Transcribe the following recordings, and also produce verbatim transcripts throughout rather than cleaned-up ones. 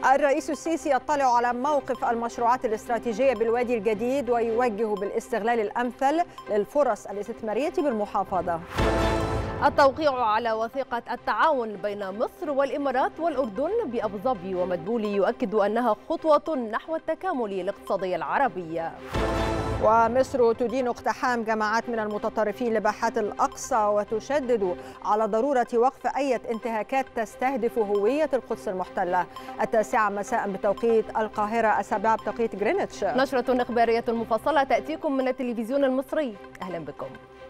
الرئيس السيسي يطلع على موقف المشروعات الاستراتيجية بالوادي الجديد ويوجه بالاستغلال الأمثل للفرص الاستثمارية بالمحافظة. التوقيع على وثيقة التعاون بين مصر والإمارات والأردن بأبو ظبي ومدبولي يؤكد أنها خطوة نحو التكامل الاقتصادي العربي. ومصر تدين اقتحام جماعات من المتطرفين لباحات الأقصى وتشدد على ضرورة وقف أي انتهاكات تستهدف هوية القدس المحتلة. التاسعة مساء بتوقيت القاهرة، السابعة بتوقيت غرينتش. نشرة إخبارية مفصلة تأتيكم من التلفزيون المصري. أهلا بكم.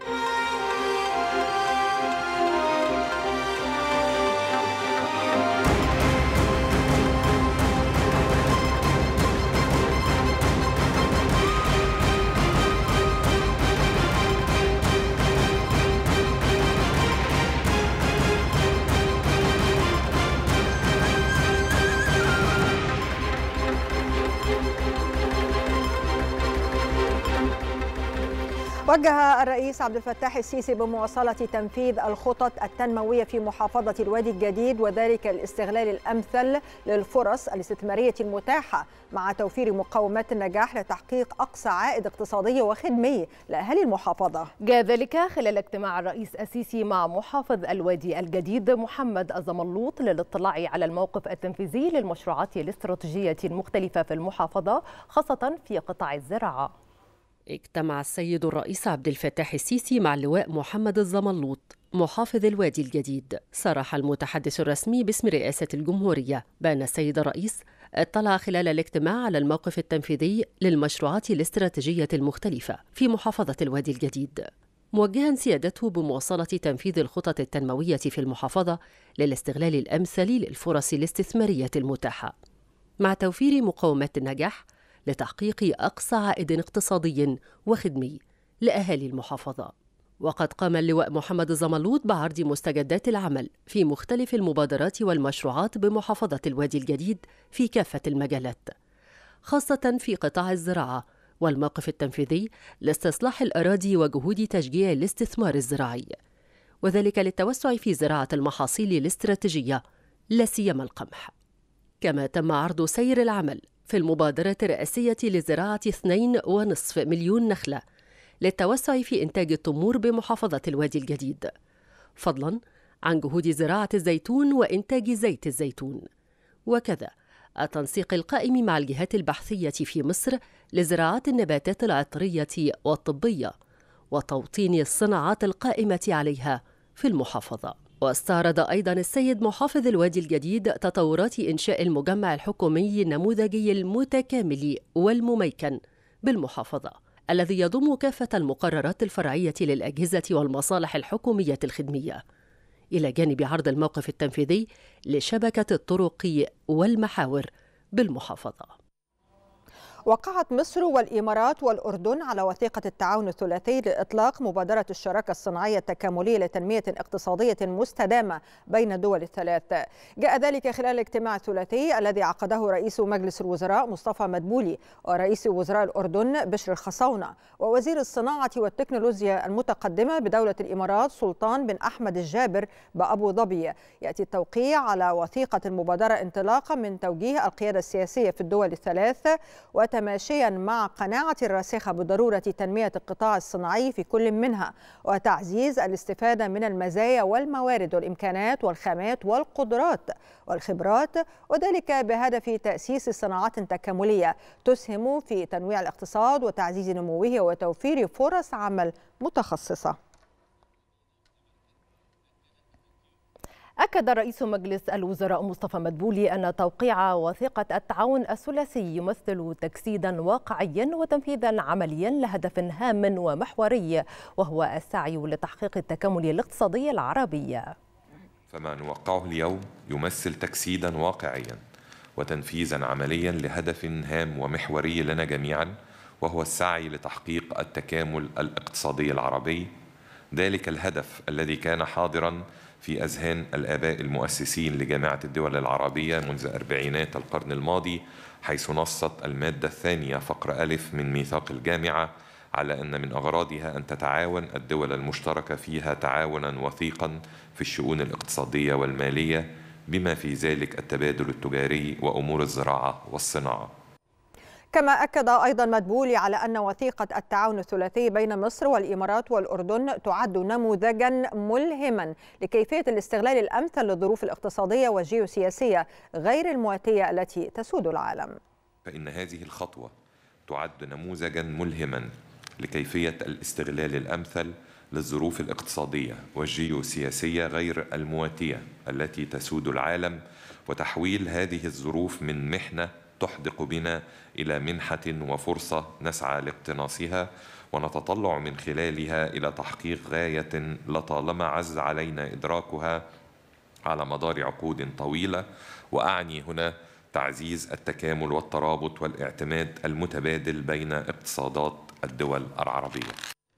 وجه الرئيس عبد الفتاح السيسي بمواصلة تنفيذ الخطط التنموية في محافظة الوادي الجديد، وذلك الاستغلال الأمثل للفرص الاستثمارية المتاحة مع توفير مقومات النجاح لتحقيق أقصى عائد اقتصادي وخدمي لأهالي المحافظة. جاء ذلك خلال اجتماع الرئيس السيسي مع محافظ الوادي الجديد محمد الزملوط للاطلاع على الموقف التنفيذي للمشروعات الاستراتيجية المختلفة في المحافظة، خاصة في قطاع الزراعة. اجتمع السيد الرئيس عبد الفتاح السيسي مع اللواء محمد الزملوط محافظ الوادي الجديد. صرح المتحدث الرسمي باسم رئاسة الجمهورية بأن السيد الرئيس اطلع خلال الاجتماع على الموقف التنفيذي للمشروعات الاستراتيجية المختلفة في محافظة الوادي الجديد، موجها سيادته بمواصلة تنفيذ الخطط التنموية في المحافظة للاستغلال الأمثل للفرص الاستثمارية المتاحة مع توفير مقومات النجاح لتحقيق أقصى عائد اقتصادي وخدمي لأهالي المحافظة. وقد قام اللواء محمد الزملوط بعرض مستجدات العمل في مختلف المبادرات والمشروعات بمحافظة الوادي الجديد في كافة المجالات، خاصة في قطاع الزراعة والموقف التنفيذي لاستصلاح الأراضي وجهود تشجيع الاستثمار الزراعي، وذلك للتوسع في زراعة المحاصيل الاستراتيجية لا سيما القمح. كما تم عرض سير العمل في المبادرة الرئاسية لزراعة اثنين ونصف مليون نخلة للتوسع في إنتاج التمور بمحافظة الوادي الجديد، فضلاً عن جهود زراعة الزيتون وإنتاج زيت الزيتون، وكذا التنسيق القائم مع الجهات البحثية في مصر لزراعة النباتات العطرية والطبية وتوطين الصناعات القائمة عليها في المحافظة. واستعرض أيضاً السيد محافظ الوادي الجديد تطورات إنشاء المجمع الحكومي النموذجي المتكامل والمميكن بالمحافظة، الذي يضم كافة المقررات الفرعية للأجهزة والمصالح الحكومية الخدمية، إلى جانب عرض الموقف التنفيذي لشبكة الطرق والمحاور بالمحافظة. وقعت مصر والإمارات والأردن على وثيقة التعاون الثلاثي لإطلاق مبادرة الشراكة الصناعية التكاملية لتنمية اقتصادية مستدامة بين الدول الثلاث. جاء ذلك خلال الاجتماع الثلاثي الذي عقده رئيس مجلس الوزراء مصطفى مدبولي ورئيس وزراء الأردن بشر الخصاونة ووزير الصناعة والتكنولوجيا المتقدمة بدولة الإمارات سلطان بن أحمد الجابر بأبو ظبي. يأتي التوقيع على وثيقة المبادرة انطلاقا من توجيه القيادة السياسية في الدول الثلاث، وتماشيا مع قناعة الراسخة بضرورة تنمية القطاع الصناعي في كل منها وتعزيز الاستفادة من المزايا والموارد والإمكانات والخامات والقدرات والخبرات، وذلك بهدف تأسيس صناعات تكاملية تسهم في تنويع الاقتصاد وتعزيز نموه وتوفير فرص عمل متخصصة. أكد رئيس مجلس الوزراء مصطفى مدبولي أن توقيع وثيقة التعاون الثلاثي يمثل تجسيدا واقعيا وتنفيذا عمليا لهدف هام ومحوري، وهو السعي لتحقيق التكامل الاقتصادي العربي. فما نوقعه اليوم يمثل تجسيدا واقعيا وتنفيذا عمليا لهدف هام ومحوري لنا جميعا، وهو السعي لتحقيق التكامل الاقتصادي العربي. ذلك الهدف الذي كان حاضرا في أذهان الآباء المؤسسين لجامعة الدول العربية منذ أربعينات القرن الماضي، حيث نصت المادة الثانية فقرة ألف من ميثاق الجامعة على أن من أغراضها أن تتعاون الدول المشتركة فيها تعاونا وثيقا في الشؤون الاقتصادية والمالية بما في ذلك التبادل التجاري وأمور الزراعة والصناعة. كما أكد أيضا مدبولي على أن وثيقة التعاون الثلاثي بين مصر والإمارات والأردن تعد نموذجا ملهما لكيفية الاستغلال الأمثل للظروف الاقتصادية والجيوسياسية غير المواتية التي تسود العالم. فإن هذه الخطوة تعد نموذجا ملهما لكيفية الاستغلال الأمثل للظروف الاقتصادية والجيوسياسية غير المواتية التي تسود العالم، وتحويل هذه الظروف من محنة تحدق بنا إلى منحة وفرصة نسعى لاقتناصها ونتطلع من خلالها إلى تحقيق غاية لطالما عز علينا إدراكها على مدار عقود طويلة، وأعني هنا تعزيز التكامل والترابط والاعتماد المتبادل بين اقتصادات الدول العربية.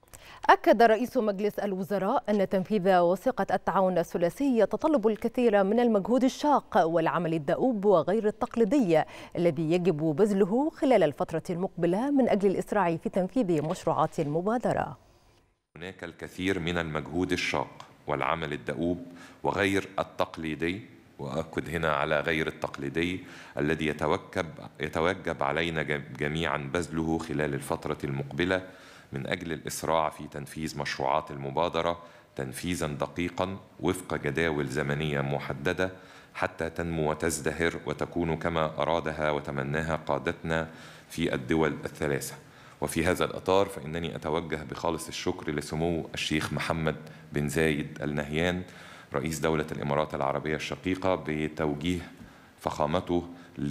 أكد رئيس مجلس الوزراء أن تنفيذ وثيقة التعاون الثلاثي يتطلب الكثير من المجهود الشاق والعمل الدؤوب وغير التقليدي الذي يجب بذله خلال الفترة المقبلة من أجل الإسراع في تنفيذ مشروعات المبادرة. هناك الكثير من المجهود الشاق والعمل الدؤوب وغير التقليدي، وأكد هنا على غير التقليدي الذي يتوجب يتوجب علينا جميعا بذله خلال الفترة المقبلة من أجل الإسراع في تنفيذ مشروعات المبادرة تنفيذا دقيقا وفق جداول زمنية محددة حتى تنمو وتزدهر وتكون كما أرادها وتمناها قادتنا في الدول الثلاثة. وفي هذا الإطار فإنني أتوجه بخالص الشكر لسمو الشيخ محمد بن زايد النهيان رئيس دولة الإمارات العربية الشقيقة بتوجيه فخامته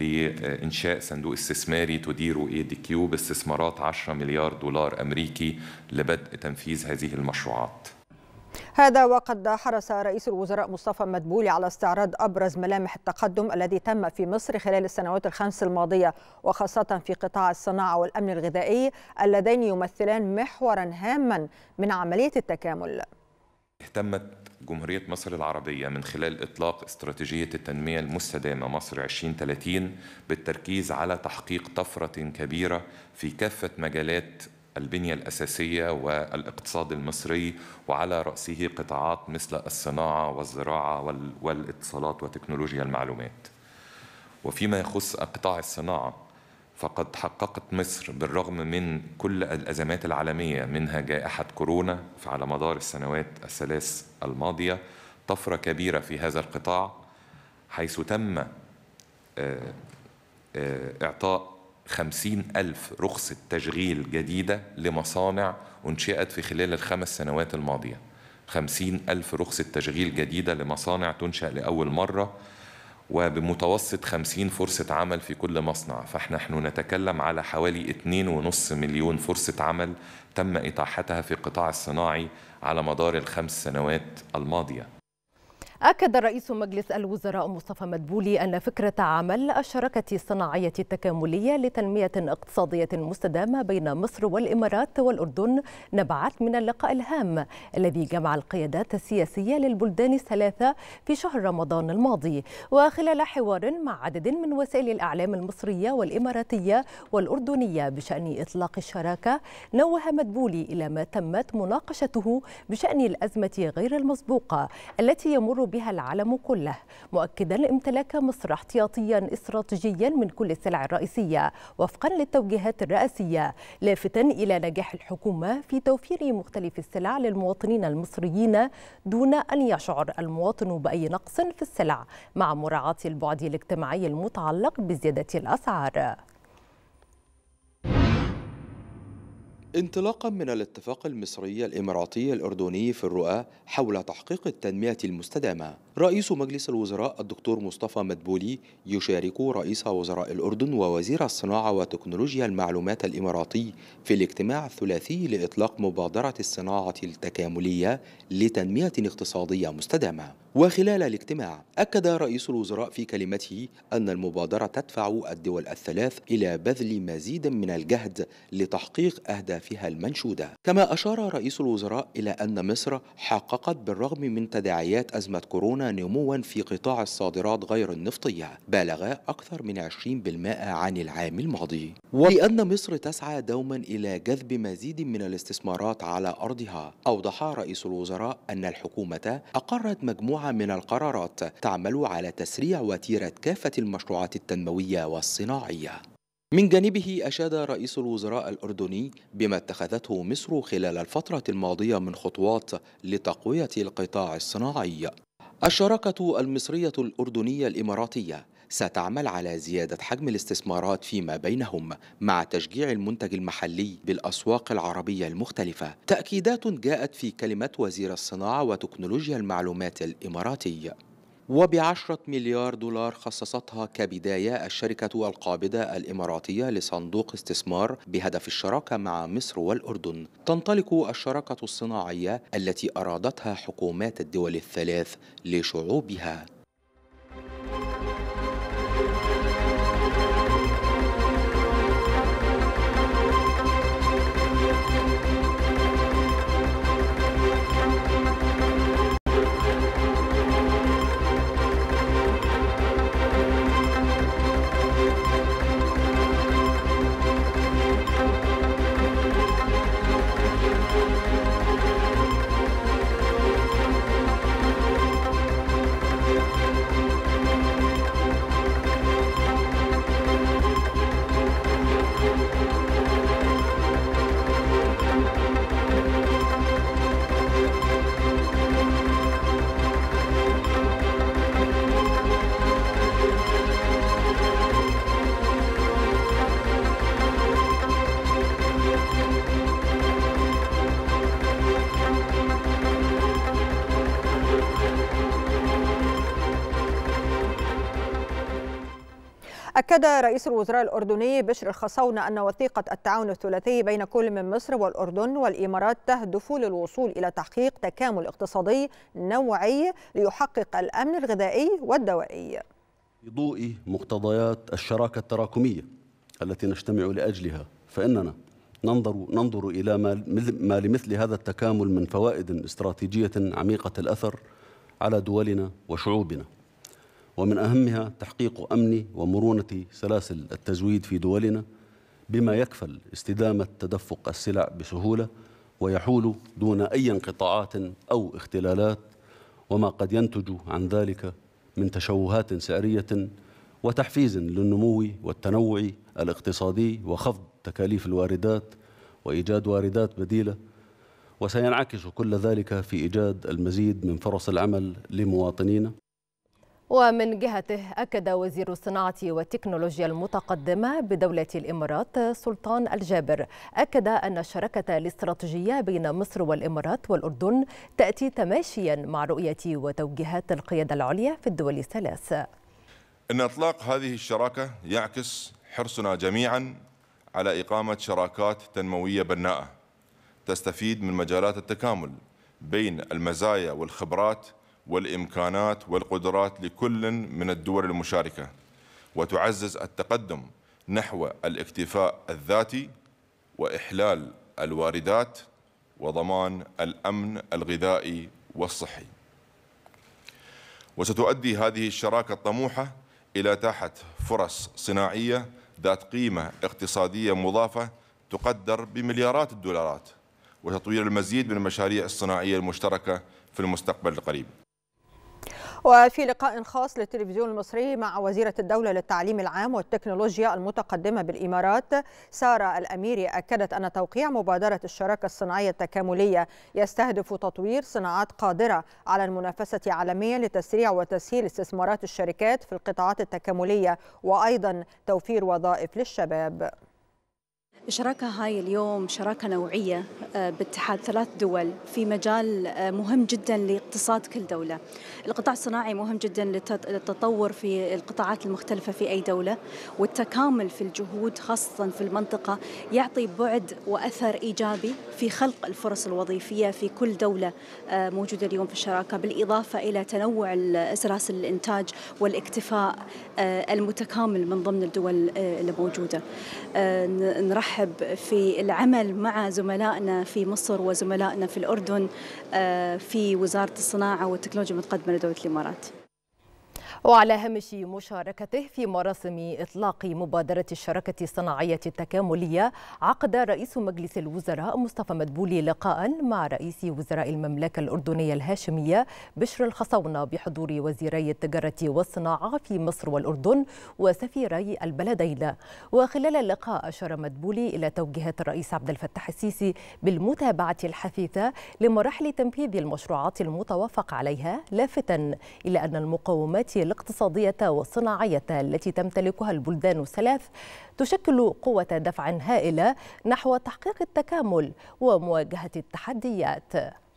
لإنشاء صندوق استثماري تديره إي دي كيو باستثمارات عشرة مليار دولار أمريكي لبدء تنفيذ هذه المشروعات. هذا وقد حرص رئيس الوزراء مصطفى مدبولي على استعراض أبرز ملامح التقدم الذي تم في مصر خلال السنوات الخمس الماضية، وخاصة في قطاع الصناعة والأمن الغذائي اللذين يمثلان محورا هاما من عملية التكامل. اهتمت جمهورية مصر العربية من خلال إطلاق استراتيجية التنمية المستدامة مصر عشرين ثلاثين بالتركيز على تحقيق طفرة كبيرة في كافة مجالات البنية الأساسية والاقتصاد المصري، وعلى رأسه قطاعات مثل الصناعة والزراعة والاتصالات وتكنولوجيا المعلومات. وفيما يخص قطاع الصناعة فقد حققت مصر بالرغم من كل الأزمات العالمية منها جائحة كورونا على مدار السنوات الثلاث الماضية طفرة كبيرة في هذا القطاع، حيث تم إعطاء خمسين ألف رخصة تشغيل جديدة لمصانع أنشئت في خلال الخمس سنوات الماضية. خمسين ألف رخصة تشغيل جديدة لمصانع تنشأ لأول مرة، وبمتوسط خمسين فرصة عمل في كل مصنع. فنحن نتكلم على حوالي اثنين ونصف مليون فرصة عمل تم إتاحتها في القطاع الصناعي على مدار الخمس سنوات الماضية. أكد رئيس مجلس الوزراء مصطفى مدبولي أن فكرة عمل الشراكة الصناعية التكاملية لتنمية اقتصادية مستدامة بين مصر والإمارات والأردن نبعت من اللقاء الهام الذي جمع القيادات السياسية للبلدان الثلاثة في شهر رمضان الماضي. وخلال حوار مع عدد من وسائل الإعلام المصرية والإماراتية والأردنية بشأن إطلاق الشراكة، نوه مدبولي إلى ما تمت مناقشته بشأن الأزمة غير المسبوقة التي يمر بها العالم كله، مؤكدا امتلاك مصر احتياطيا استراتيجيا من كل السلع الرئيسية وفقا للتوجيهات الرئاسية، لافتا إلى نجاح الحكومة في توفير مختلف السلع للمواطنين المصريين دون أن يشعر المواطن بأي نقص في السلع، مع مراعاة البعد الاجتماعي المتعلق بزيادة الأسعار. انطلاقا من الاتفاق المصري الإماراتي الأردني في الرؤى حول تحقيق التنمية المستدامة، رئيس مجلس الوزراء الدكتور مصطفى مدبولي يشارك رئيس وزراء الأردن ووزير الصناعة وتكنولوجيا المعلومات الإماراتي في الاجتماع الثلاثي لإطلاق مبادرة الصناعة التكاملية لتنمية اقتصادية مستدامة. وخلال الاجتماع أكد رئيس الوزراء في كلمته أن المبادرة تدفع الدول الثلاث إلى بذل مزيد من الجهد لتحقيق أهدافها المنشودة. كما أشار رئيس الوزراء إلى أن مصر حققت بالرغم من تداعيات أزمة كورونا نموا في قطاع الصادرات غير النفطية بالغ أكثر من عشرين بالمئة عن العام الماضي، ولأن مصر تسعى دوما إلى جذب مزيد من الاستثمارات على أرضها. أوضح رئيس الوزراء أن الحكومة أقرت مجموعة مجموعة من القرارات تعمل على تسريع وتيرة كافة المشروعات التنموية والصناعية. من جانبه أشاد رئيس الوزراء الأردني بما اتخذته مصر خلال الفترة الماضية من خطوات لتقوية القطاع الصناعي. الشراكة المصرية الأردنية الإماراتية ستعمل على زيادة حجم الاستثمارات فيما بينهم مع تشجيع المنتج المحلي بالأسواق العربية المختلفة. تأكيدات جاءت في كلمة وزير الصناعة وتكنولوجيا المعلومات الإماراتي. وبعشرة مليار دولار خصصتها كبداية الشركة القابضة الإماراتية لصندوق استثمار بهدف الشراكة مع مصر والأردن. تنطلق الشراكة الصناعية التي أرادتها حكومات الدول الثلاث لشعوبها. أكد رئيس الوزراء الأردني بشر الخصاونة أن وثيقة التعاون الثلاثي بين كل من مصر والأردن والإمارات تهدف للوصول إلى تحقيق تكامل اقتصادي نوعي ليحقق الأمن الغذائي والدوائي. في ضوء مقتضيات الشراكة التراكمية التي نجتمع لأجلها، فإننا ننظر ننظر إلى ما لمثل هذا التكامل من فوائد استراتيجية عميقة الأثر على دولنا وشعوبنا، ومن أهمها تحقيق أمن ومرونة سلاسل التزويد في دولنا بما يكفل استدامة تدفق السلع بسهولة ويحول دون أي انقطاعات أو اختلالات، وما قد ينتج عن ذلك من تشوهات سعرية وتحفيز للنمو والتنوع الاقتصادي وخفض تكاليف الواردات وإيجاد واردات بديلة، وسينعكس كل ذلك في إيجاد المزيد من فرص العمل لمواطنينا. ومن جهته أكد وزير الصناعة والتكنولوجيا المتقدمة بدولة الإمارات سلطان الجابر أكد أن الشراكة الاستراتيجية بين مصر والإمارات والأردن تأتي تماشيا مع رؤية وتوجيهات القيادة العليا في الدول الثلاث. إن إطلاق هذه الشراكة يعكس حرصنا جميعا على إقامة شراكات تنموية بناءة تستفيد من مجالات التكامل بين المزايا والخبرات والإمكانات والقدرات لكل من الدول المشاركة، وتعزز التقدم نحو الاكتفاء الذاتي وإحلال الواردات وضمان الأمن الغذائي والصحي. وستؤدي هذه الشراكة الطموحة إلى إتاحة فرص صناعية ذات قيمة اقتصادية مضافة تقدر بمليارات الدولارات، وتطوير المزيد من المشاريع الصناعية المشتركة في المستقبل القريب. وفي لقاء خاص للتلفزيون المصري مع وزيرة الدولة للتعليم العام والتكنولوجيا المتقدمة بالإمارات سارة الأميري أكدت أن توقيع مبادرة الشراكة الصناعية التكاملية يستهدف تطوير صناعات قادرة على المنافسة عالميا لتسريع وتسهيل استثمارات الشركات في القطاعات التكاملية وأيضا توفير وظائف للشباب. الشراكة هاي اليوم شراكة نوعية باتحاد ثلاث دول في مجال مهم جدا لاقتصاد كل دولة. القطاع الصناعي مهم جدا للتطور في القطاعات المختلفة في أي دولة، والتكامل في الجهود خاصة في المنطقة يعطي بعد وأثر إيجابي في خلق الفرص الوظيفية في كل دولة موجودة اليوم في الشراكة، بالإضافة إلى تنوع سلاسل الإنتاج والاكتفاء المتكامل من ضمن الدول الموجودة. نرحب في العمل مع زملائنا في مصر وزملائنا في الأردن في وزارة الصناعة والتكنولوجيا المتقدمة لدولة الإمارات. وعلى هامش مشاركته في مراسم إطلاق مبادرة الشراكة الصناعية التكاملية، عقد رئيس مجلس الوزراء مصطفى مدبولي لقاء مع رئيس وزراء المملكة الأردنية الهاشمية بشر الخصونة بحضور وزيري التجارة والصناعة في مصر والأردن وسفيري البلدين. وخلال اللقاء أشار مدبولي إلى توجيهات الرئيس عبد الفتاح السيسي بالمتابعة الحثيثة لمراحل تنفيذ المشروعات المتوافق عليها، لافتا إلى أن المقومات الاقتصادية والصناعية التي تمتلكها البلدان الثلاث تشكل قوة دفع هائلة نحو تحقيق التكامل ومواجهة التحديات.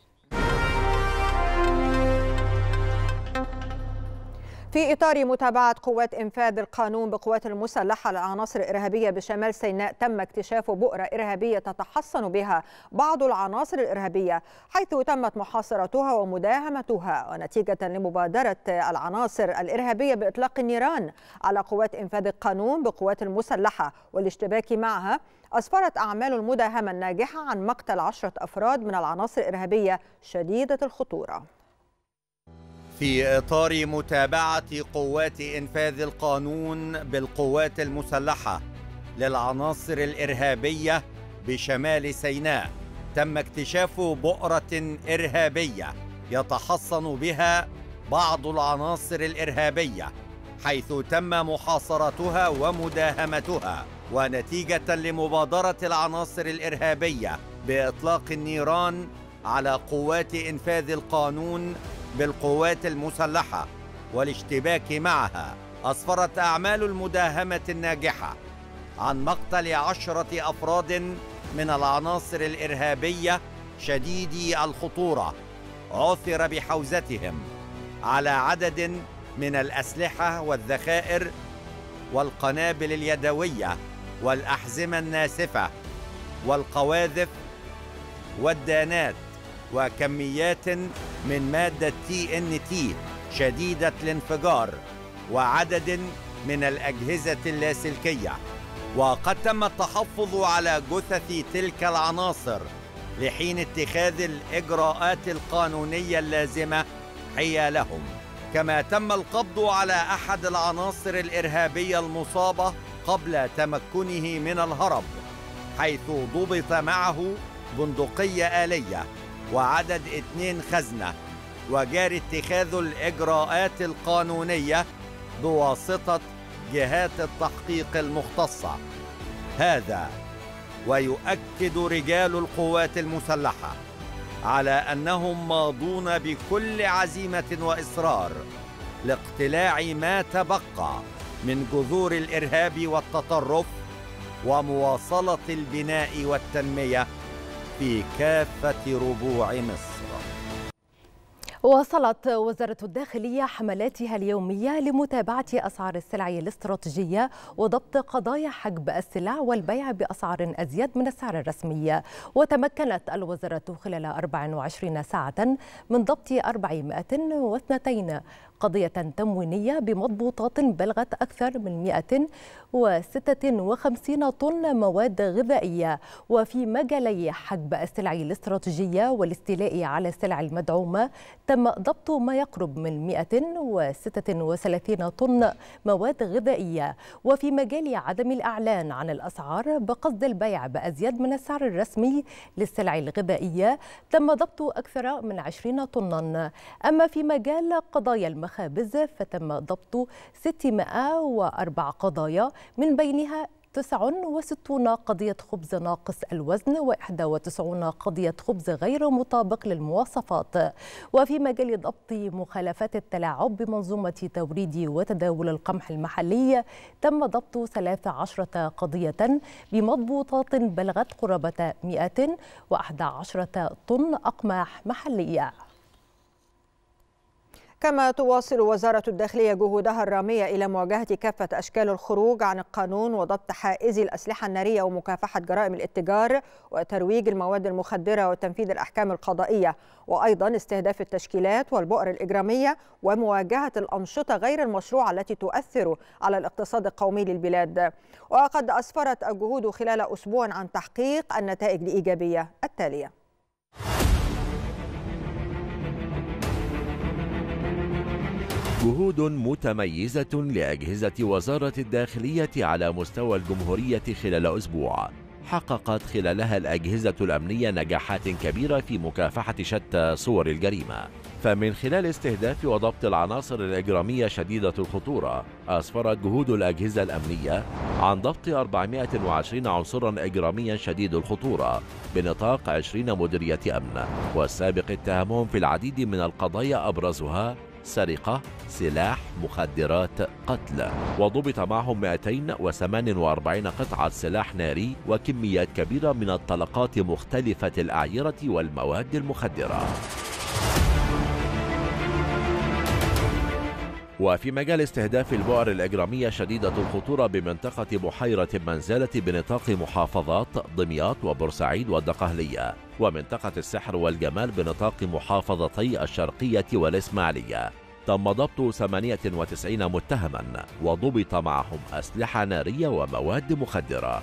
في إطار متابعة قوات إنفاذ القانون بقوات المسلحة للعناصر الإرهابية بشمال سيناء، تم اكتشاف بؤرة إرهابية تتحصن بها بعض العناصر الإرهابية، حيث تمت محاصرتها ومداهمتها. ونتيجة لمبادرة العناصر الإرهابية بإطلاق النيران على قوات إنفاذ القانون بقوات المسلحة والاشتباك معها، أسفرت أعمال المداهمة الناجحة عن مقتل عشرة أفراد من العناصر الإرهابية شديدة الخطورة. في إطار متابعة قوات إنفاذ القانون بالقوات المسلحة للعناصر الإرهابية بشمال سيناء، تم اكتشاف بؤرة إرهابية يتحصن بها بعض العناصر الإرهابية، حيث تم محاصرتها ومداهمتها. ونتيجة لمبادرة العناصر الإرهابية بإطلاق النيران على قوات إنفاذ القانون بالقوات المسلحة والاشتباك معها، أسفرت أعمال المداهمة الناجحة عن مقتل عشرة أفراد من العناصر الإرهابية شديدي الخطورة، عثر بحوزتهم على عدد من الأسلحة والذخائر والقنابل اليدوية والأحزمة الناسفة والقواذف والدانات، وكميات من مادة تي إن تي شديدة الانفجار، وعدد من الأجهزة اللاسلكية. وقد تم التحفظ على جثث تلك العناصر لحين اتخاذ الإجراءات القانونية اللازمة حيالهم. كما تم القبض على أحد العناصر الإرهابية المصابة قبل تمكنه من الهرب، حيث ضبط معه بندقية آلية وعدد اثنين خزنة، وجاري اتخاذ الإجراءات القانونية بواسطة جهات التحقيق المختصة. هذا ويؤكد رجال القوات المسلحة على أنهم ماضون بكل عزيمة وإصرار لاقتلاع ما تبقى من جذور الإرهاب والتطرف ومواصلة البناء والتنمية في كافة ربوع مصر. واصلت وزارة الداخلية حملاتها اليومية لمتابعة أسعار السلع الاستراتيجية وضبط قضايا حجب السلع والبيع بأسعار أزيد من السعر الرسمي. وتمكنت الوزارة خلال أربع وعشرين ساعة من ضبط أربعمائة واثنين قضية تموينية بمضبوطات بلغت أكثر من مئة وستة وخمسين طن مواد غذائية. وفي مجالي حجب السلع الاستراتيجية والاستيلاء على السلع المدعومة تم ضبط ما يقرب من مئة وستة وثلاثين طن مواد غذائية. وفي مجال عدم الإعلان عن الأسعار بقصد البيع بأزيد من السعر الرسمي للسلع الغذائية تم ضبط أكثر من عشرين طنا. أما في مجال قضايا المخابز فتم ضبط ستمائة وأربع قضايا، من بينها تسعة وستين قضية خبز ناقص الوزن وإحدى وتسعين قضية خبز غير مطابق للمواصفات. وفي مجال ضبط مخالفات التلاعب بمنظومة توريد وتداول القمح المحلي تم ضبط ثلاث عشرة قضية بمضبوطات بلغت قرابة مئة وأحد عشر طن أقماح محلية. كما تواصل وزارة الداخلية جهودها الرامية إلى مواجهة كافة أشكال الخروج عن القانون وضبط حائزي الأسلحة النارية ومكافحة جرائم الاتجار وترويج المواد المخدرة وتنفيذ الأحكام القضائية، وأيضا استهداف التشكيلات والبؤر الإجرامية ومواجهة الأنشطة غير المشروعة التي تؤثر على الاقتصاد القومي للبلاد. وقد أسفرت الجهود خلال أسبوع عن تحقيق النتائج الإيجابية التالية: جهود متميزة لأجهزة وزارة الداخلية على مستوى الجمهورية خلال أسبوع حققت خلالها الأجهزة الأمنية نجاحات كبيرة في مكافحة شتى صور الجريمة. فمن خلال استهداف وضبط العناصر الإجرامية شديدة الخطورة، أسفرت جهود الأجهزة الأمنية عن ضبط أربعمائة وعشرين عنصرا إجراميا شديد الخطورة بنطاق عشرين مديرية أمن، والسابق اتهامهم في العديد من القضايا أبرزها سرقة، سلاح، مخدرات، قتل. وضبط معهم مئتين وثمانية وأربعين قطعة سلاح ناري وكميات كبيرة من الطلقات مختلفة الأعيرة والمواد المخدرة. وفي مجال استهداف البؤر الإجرامية شديدة الخطورة بمنطقة بحيرة منزلة بنطاق محافظات دمياط وبورسعيد والدقهلية، ومنطقة السحر والجمال بنطاق محافظتي الشرقية والإسماعيلية، تم ضبط ثمانية وتسعين متهما وضبط معهم أسلحة نارية ومواد مخدرة.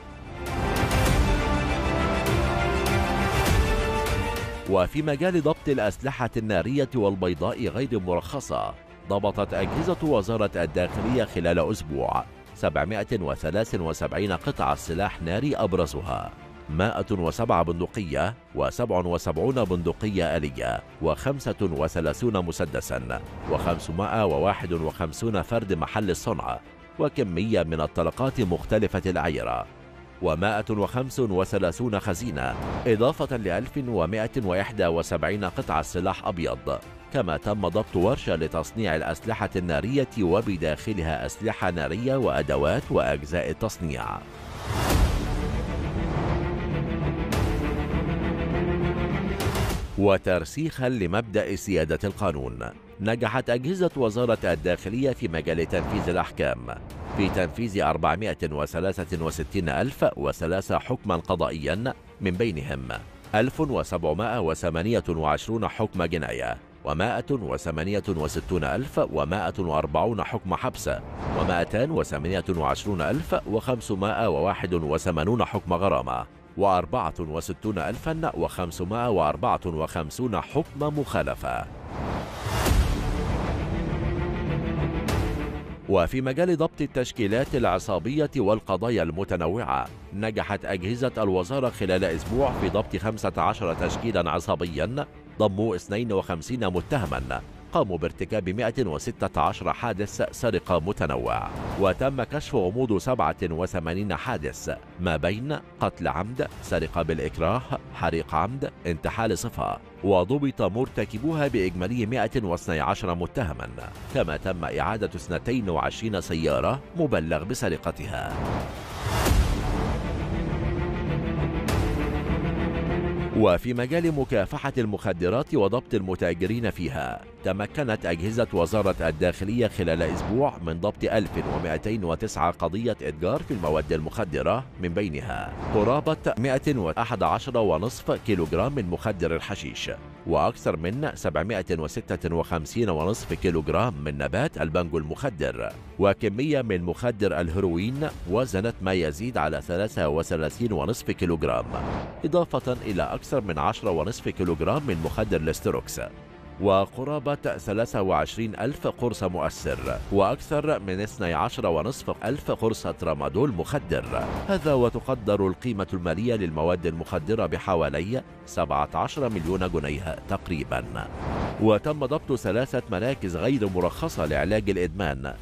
وفي مجال ضبط الأسلحة النارية والبيضاء غير مرخصة، ضبطت أجهزة وزارة الداخلية خلال أسبوع سبعمائة وثلاثة وسبعين قطعة سلاح ناري أبرزها مائة وسبعة بندقية وسبع وسبعين بندقية آلية وخمسة وثلاثين مسدسا وخمسمائة وواحد وخمسين فرد محل الصنع، وكمية من الطلقات مختلفة الأعيرة ومائة وخمسة وثلاثين خزينة، إضافة لألف ومائة وإحدى وسبعين قطعة سلاح أبيض. كما تم ضبط ورشة لتصنيع الأسلحة النارية وبداخلها أسلحة نارية وأدوات وأجزاء التصنيع. وترسيخا لمبدأ سيادة القانون، نجحت أجهزة وزارة الداخلية في مجال تنفيذ الأحكام في تنفيذ أربعمائة وثلاثة وستين ألف وثلاثة حكما قضائيا، من بينهم ألف وسبعمائة وثمانية وعشرين حكم جناية ومائة وثمانية وستون ألف ومائة وأربعين حكم حبس ومائتان وثمانية وعشرين ألف وخمسمائة وواحد وثمانين حكم غرامة وأربعة وستون ألفا وخمسمائة وأربعة وخمسين حكم مخالفة. وفي مجال ضبط التشكيلات العصابية والقضايا المتنوعة، نجحت أجهزة الوزارة خلال أسبوع في ضبط خمسة عشر تشكيلا عصابيا ضموا اثنين وخمسين متهما قاموا بارتكاب مائة وستة عشر حادث سرقة متنوع، وتم كشف غموض سبعة وثمانين حادث ما بين قتل عمد، سرقة بالإكراه، حريق عمد، انتحال صفة، وضبط مرتكبوها بإجمالي مائة واثني عشر متهما. كما تم إعادة اثنتين وعشرين سيارة مبلغ بسرقتها. وفي مجال مكافحة المخدرات وضبط المتاجرين فيها، تمكنت أجهزة وزارة الداخلية خلال أسبوع من ضبط ألف ومائتين وتسعة قضية إتجار في المواد المخدرة، من بينها قرابة مائة وأحد عشر ونصف كيلوغرام من مخدر الحشيش، وأكثر من سبعمائة وستة وخمسين ونصف كيلوغرام من نبات البنجو المخدر، وكمية من مخدر الهيروين وزنت ما يزيد على ثلاثة وثلاثين ونصف كيلوغرام، إضافة إلى أكثر من عشرة ونصف كيلوغرام من مخدر الاستروكس، وقرابة ثلاثة وعشرين ألف قرص مؤثر، وأكثر من اثني عشر ونصف ألف قرص ترامادول مخدر. هذا وتقدر القيمة المالية للمواد المخدرة بحوالي سبعة عشر مليون جنيه تقريبا. وتم ضبط ثلاثة مراكز غير مرخصة لعلاج الإدمان.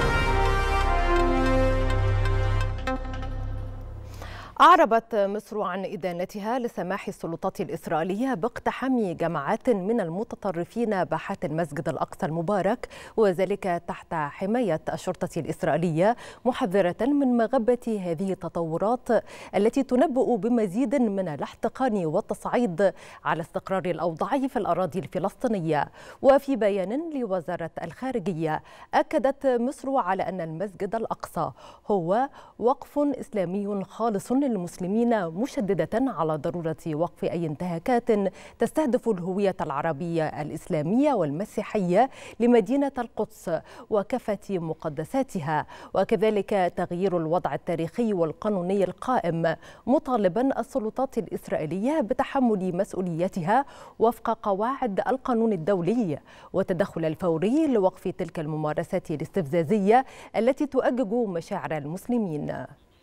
أعربت مصر عن إدانتها لسماح السلطات الإسرائيلية باقتحام جماعات من المتطرفين باحات المسجد الأقصى المبارك، وذلك تحت حماية الشرطة الإسرائيلية، محذرة من مغبة هذه التطورات التي تنبئ بمزيد من الاحتقان والتصعيد على استقرار الأوضاع في الأراضي الفلسطينية. وفي بيان لوزارة الخارجية، أكدت مصر على أن المسجد الأقصى هو وقف إسلامي خالص المسلمين، مشددة على ضرورة وقف أي انتهاكات تستهدف الهوية العربية الإسلامية والمسيحية لمدينة القدس وكافة مقدساتها، وكذلك تغيير الوضع التاريخي والقانوني القائم، مطالبا السلطات الإسرائيلية بتحمل مسؤوليتها وفق قواعد القانون الدولي والتدخل الفوري لوقف تلك الممارسات الاستفزازية التي تؤجج مشاعر المسلمين.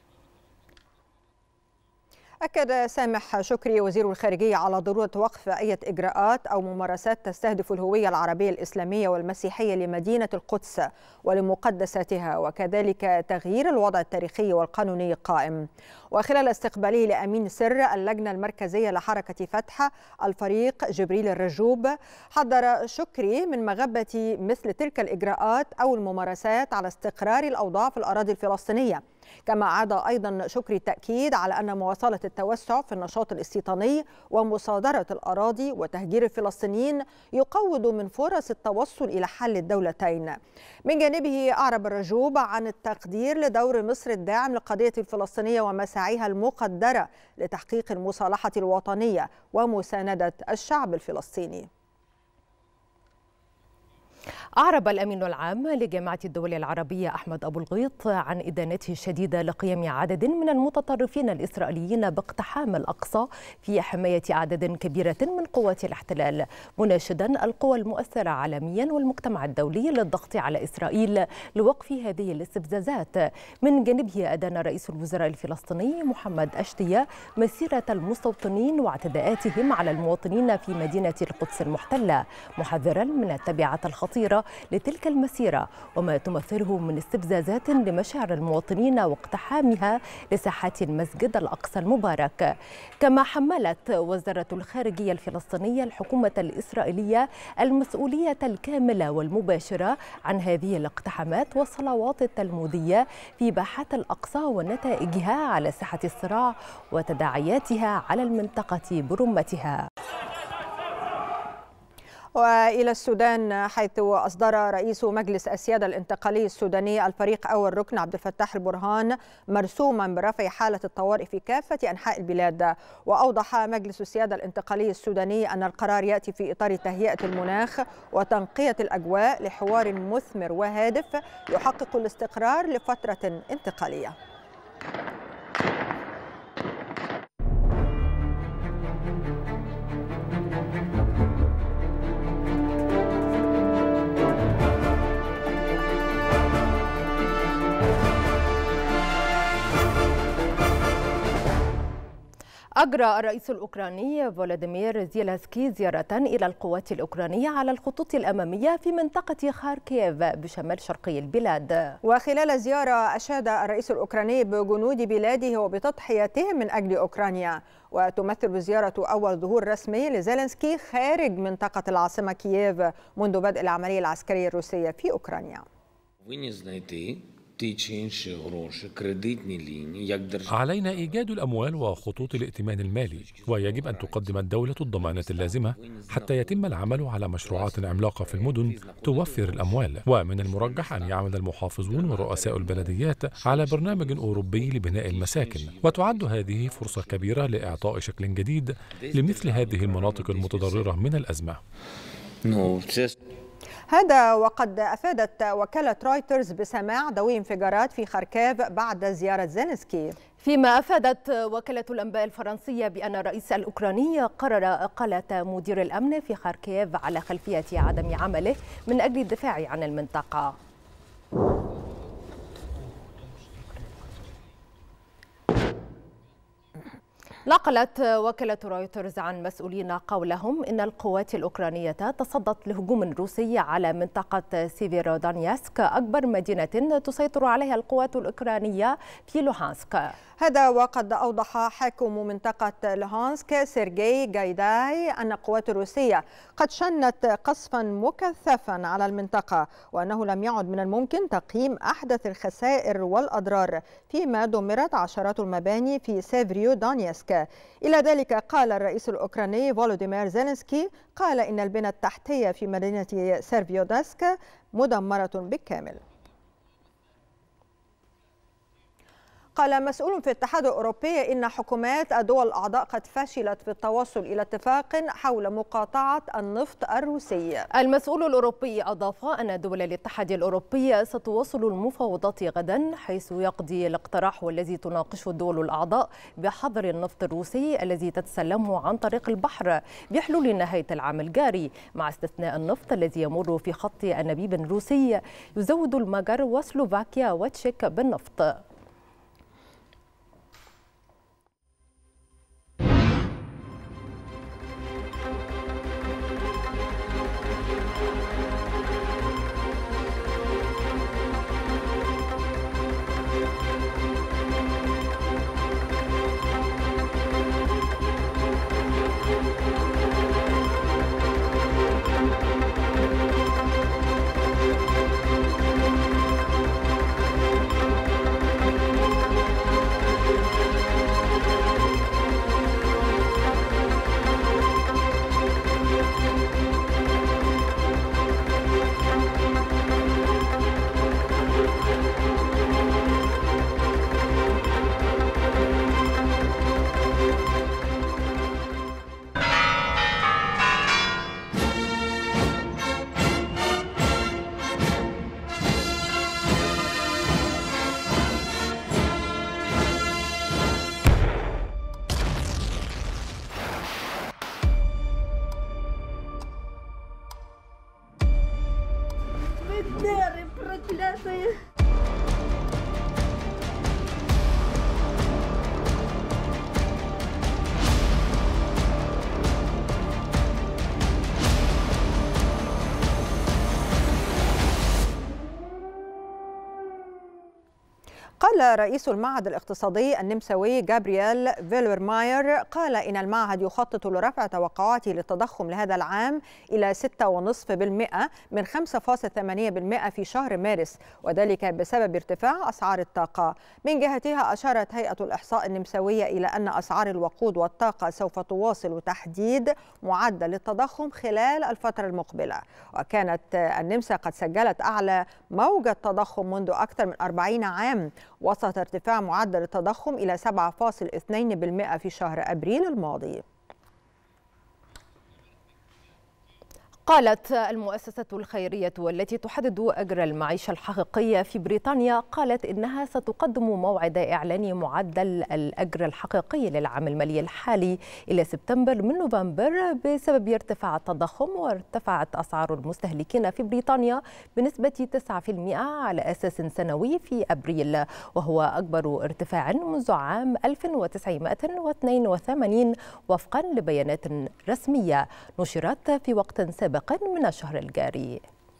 أكد سامح شكري وزير الخارجية على ضرورة وقف أي إجراءات أو ممارسات تستهدف الهوية العربية الإسلامية والمسيحية لمدينة القدس ولمقدساتها، وكذلك تغيير الوضع التاريخي والقانوني القائم. وخلال استقباله لأمين سر اللجنة المركزية لحركة فتح الفريق جبريل الرجوب، حذر شكري من مغبة مثل تلك الإجراءات أو الممارسات على استقرار الأوضاع في الأراضي الفلسطينية. كما أعاد أيضا شكري التأكيد على أن مواصلة التوسع في النشاط الاستيطاني ومصادرة الأراضي وتهجير الفلسطينيين يقوض من فرص التوصل إلى حل الدولتين. من جانبه أعرب الرجوب عن التقدير لدور مصر الداعم للقضية الفلسطينية ومساعيها المقدرة لتحقيق المصالحة الوطنية ومساندة الشعب الفلسطيني. أعرب الأمين العام لجامعة الدول العربية أحمد أبو الغيط عن إدانته الشديدة لقيام عدد من المتطرفين الإسرائيليين باقتحام الأقصى في حماية أعداد كبيرة من قوات الاحتلال، مناشدا القوى المؤثرة عالميا والمجتمع الدولي للضغط على إسرائيل لوقف هذه الاستفزازات. من جانبه أدان رئيس الوزراء الفلسطيني محمد أشتية مسيرة المستوطنين واعتداءاتهم على المواطنين في مدينة القدس المحتلة، محذرا من التبعات الخطيرة لتلك المسيرة وما تمثله من استفزازات لمشاعر المواطنين واقتحامها لساحات المسجد الأقصى المبارك. كما حملت وزارة الخارجية الفلسطينية الحكومة الإسرائيلية المسؤولية الكاملة والمباشرة عن هذه الاقتحامات والصلوات التلمودية في باحات الأقصى ونتائجها على ساحة الصراع وتداعياتها على المنطقة برمتها. وإلى السودان، حيث أصدر رئيس مجلس السيادة الانتقالي السوداني الفريق أول ركن عبد الفتاح البرهان مرسوما برفع حالة الطوارئ في كافة أنحاء البلاد. وأوضح مجلس السيادة الانتقالي السوداني أن القرار يأتي في إطار تهيئة المناخ وتنقية الأجواء لحوار مثمر وهادف يحقق الاستقرار لفترة انتقالية. أجرى الرئيس الأوكراني فولوديمير زيلانسكي زيارة إلى القوات الأوكرانية على الخطوط الأمامية في منطقة خاركيف بشمال شرقي البلاد. وخلال الزيارة أشاد الرئيس الأوكراني بجنود بلاده وبتضحياتهم من أجل أوكرانيا. وتمثل الزيارة أول ظهور رسمي لزيلانسكي خارج منطقة العاصمة كييف منذ بدء العملية العسكرية الروسية في أوكرانيا. علينا إيجاد الأموال وخطوط الائتمان المالي، ويجب أن تقدم الدولة الضمانات اللازمة حتى يتم العمل على مشروعات عملاقة في المدن توفر الأموال. ومن المرجح أن يعمل المحافظون ورؤساء البلديات على برنامج أوروبي لبناء المساكن، وتعد هذه فرصة كبيرة لإعطاء شكل جديد لمثل هذه المناطق المتضررة من الأزمة. هذا وقد أفادت وكالة رويترز بسماع ضوء انفجارات في خاركيف بعد زيارة زيلانسكي. فيما أفادت وكالة الأنباء الفرنسية بأن الرئيس الأوكراني قرر إقالة مدير الأمن في خاركيف على خلفية عدم عمله من أجل الدفاع عن المنطقة. نقلت وكالة رويترز عن مسؤولين قولهم إن القوات الأوكرانية تصدت لهجوم روسي على منطقة سيفيرودانيسك، أكبر مدينة تسيطر عليها القوات الأوكرانية في لوهانسك. هذا وقد أوضح حاكم منطقة لوهانسك سيرجي جايداي أن القوات الروسية قد شنت قصفا مكثفا على المنطقة، وأنه لم يعد من الممكن تقييم أحدث الخسائر والأضرار، فيما دمرت عشرات المباني في سيفيرودانيسك. إلى ذلك قال الرئيس الأوكراني فولوديمير زيلانسكي قال إن البنى التحتية في مدينة سيفيرودانيسك مدمرة بالكامل. قال مسؤول في الاتحاد الأوروبي إن حكومات الدول الأعضاء قد فشلت في التوصل إلى اتفاق حول مقاطعة النفط الروسي. المسؤول الأوروبي أضاف أن دول الاتحاد الأوروبي ستواصل المفاوضات غدا، حيث يقضي الاقتراح والذي تناقشه الدول الأعضاء بحظر النفط الروسي الذي تتسلمه عن طريق البحر بحلول نهاية العام الجاري، مع استثناء النفط الذي يمر في خط أنابيب روسي يزود المجر وسلوفاكيا وتشيك بالنفط. قال رئيس المعهد الاقتصادي النمساوي جابرييل فيلورماير قال إن المعهد يخطط لرفع توقعاته للتضخم لهذا العام إلى ستة فاصلة خمسة بالمئة من خمسة فاصلة ثمانية بالمئة في شهر مارس، وذلك بسبب ارتفاع أسعار الطاقة. من جهتها أشارت هيئة الإحصاء النمساوية إلى أن أسعار الوقود والطاقة سوف تواصل تحديد معدل التضخم خلال الفترة المقبلة، وكانت النمسا قد سجلت أعلى موجة تضخم منذ أكثر من أربعين عام، وصلت ارتفاع معدل التضخم إلى سبعة فاصلة اثنين بالمئة في شهر أبريل الماضي. قالت المؤسسة الخيرية والتي تحدد أجر المعيشة الحقيقية في بريطانيا قالت إنها ستقدم موعد إعلان معدل الأجر الحقيقي للعام المالي الحالي إلى سبتمبر من نوفمبر بسبب ارتفاع التضخم، وارتفعت أسعار المستهلكين في بريطانيا بنسبة تسعة بالمئة على أساس سنوي في أبريل، وهو أكبر ارتفاع منذ عام ألف وتسعمائة واثنين وثمانين وفقا لبيانات رسمية نشرت في وقت سابق من الشهر الجاري.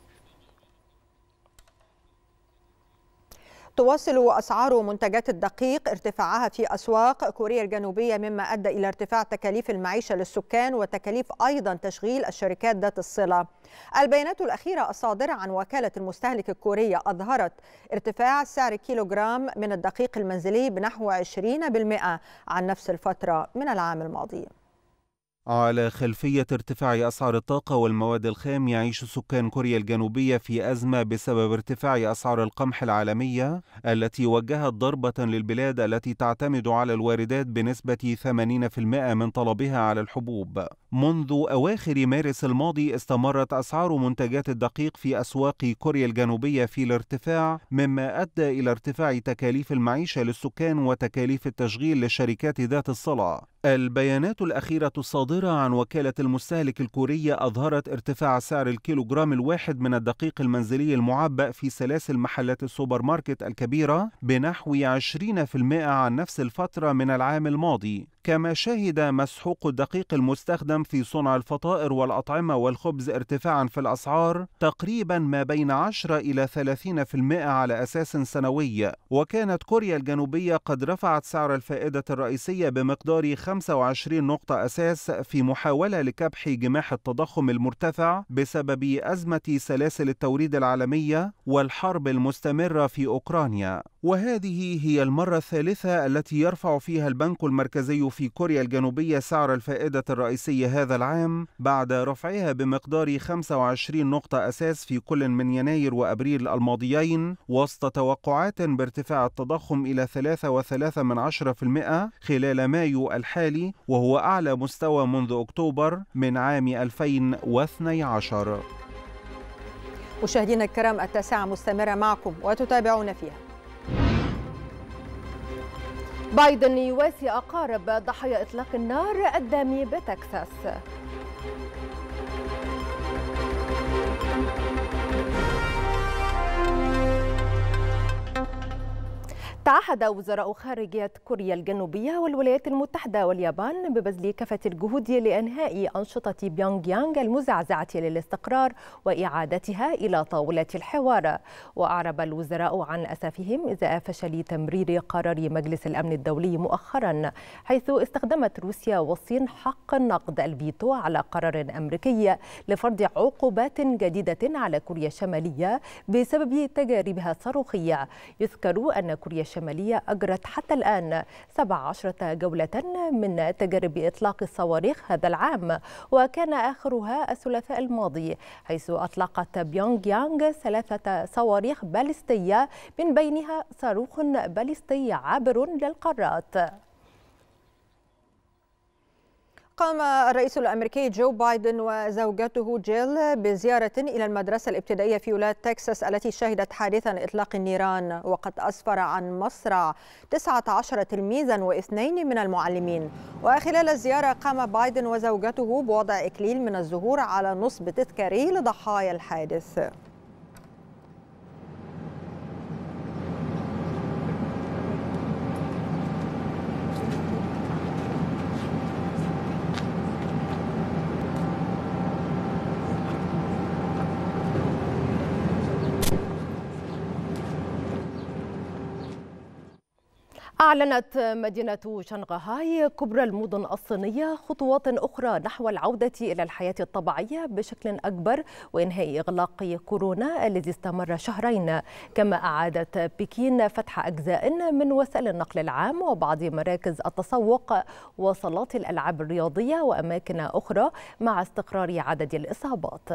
تواصل أسعار منتجات الدقيق ارتفاعها في أسواق كوريا الجنوبية، مما أدى إلى ارتفاع تكاليف المعيشة للسكان وتكاليف أيضا تشغيل الشركات ذات الصلة. البيانات الأخيرة الصادرة عن وكالة المستهلك الكورية أظهرت ارتفاع سعر كيلوغرام من الدقيق المنزلي بنحو عشرين بالمئة عن نفس الفترة من العام الماضي. على خلفية ارتفاع أسعار الطاقة والمواد الخام، يعيش سكان كوريا الجنوبية في أزمة بسبب ارتفاع أسعار القمح العالمية التي وجهت ضربة للبلاد التي تعتمد على الواردات بنسبة ثمانين بالمئة من طلبها على الحبوب. منذ أواخر مارس الماضي استمرت أسعار منتجات الدقيق في أسواق كوريا الجنوبية في الارتفاع، مما أدى إلى ارتفاع تكاليف المعيشة للسكان وتكاليف التشغيل للشركات ذات الصلة. البيانات الأخيرة الصادرة عن وكالة المستهلك الكورية أظهرت ارتفاع سعر الكيلوغرام الواحد من الدقيق المنزلي المعبأ في سلاسل محلات السوبر ماركت الكبيرة بنحو عشرين بالمئة عن نفس الفترة من العام الماضي. كما شهد مسحوق الدقيق المستخدم في صنع الفطائر والأطعمة والخبز ارتفاعا في الأسعار تقريبا ما بين عشرة إلى ثلاثين بالمئة على أساس سنوي. وكانت كوريا الجنوبية قد رفعت سعر الفائدة الرئيسية بمقدار خمسة وعشرين نقطة أساس في محاولة لكبح جماح التضخم المرتفع بسبب أزمة سلاسل التوريد العالمية والحرب المستمرة في أوكرانيا. وهذه هي المرة الثالثة التي يرفع فيها البنك المركزي في كوريا الجنوبية سعر الفائدة الرئيسي هذا العام بعد رفعها بمقدار خمسة وعشرين نقطة أساس في كل من يناير وأبريل الماضيين، وسط توقعات بارتفاع التضخم إلى ثلاثة وثلاثة من عشرة بالمئة خلال مايو الحالي، وهو أعلى مستوى منذ أكتوبر من عام ألفين واثني عشر. مشاهدينا الكرام، التاسعة مستمرة معكم وتتابعون فيها. بايدن يواسي أقارب ضحايا إطلاق النار الدامي بتكساس. تعهد وزراء خارجية كوريا الجنوبية والولايات المتحدة واليابان ببذل كافة الجهود لإنهاء أنشطة بيونغ يانغ المزعزعة للاستقرار وإعادتها إلى طاولة الحوار. وأعرب الوزراء عن أسفهم إزاء فشل تمرير قرار مجلس الأمن الدولي مؤخرا، حيث استخدمت روسيا والصين حق النقد الفيتو على قرار أمريكي لفرض عقوبات جديدة على كوريا الشمالية بسبب تجاربها الصاروخية. يذكر أن كوريا الشمالية أجرت حتى الآن سبع عشرة جولة من تجارب إطلاق الصواريخ هذا العام، وكان آخرها الثلاثاء الماضي، حيث أطلقت بيونغ يانغ ثلاثة صواريخ باليستية من بينها صاروخ باليستي عابر للقارات. قام الرئيس الأمريكي جو بايدن وزوجته جيل بزيارة إلى المدرسة الابتدائية في ولاية تكساس التي شهدت حادثا إطلاق النيران، وقد أسفر عن مصرع تسعة عشر تلميذا واثنين من المعلمين. وخلال الزيارة قام بايدن وزوجته بوضع إكليل من الزهور على نصب تذكاري لضحايا الحادث. أعلنت مدينة شنغهاي كبرى المدن الصينية خطوات أخرى نحو العودة إلى الحياة الطبيعية بشكل أكبر وإنهاء إغلاق كورونا الذي استمر شهرين. كما أعادت بكين فتح أجزاء من وسائل النقل العام وبعض مراكز التسوق وصالات الألعاب الرياضية وأماكن أخرى مع استقرار عدد الإصابات.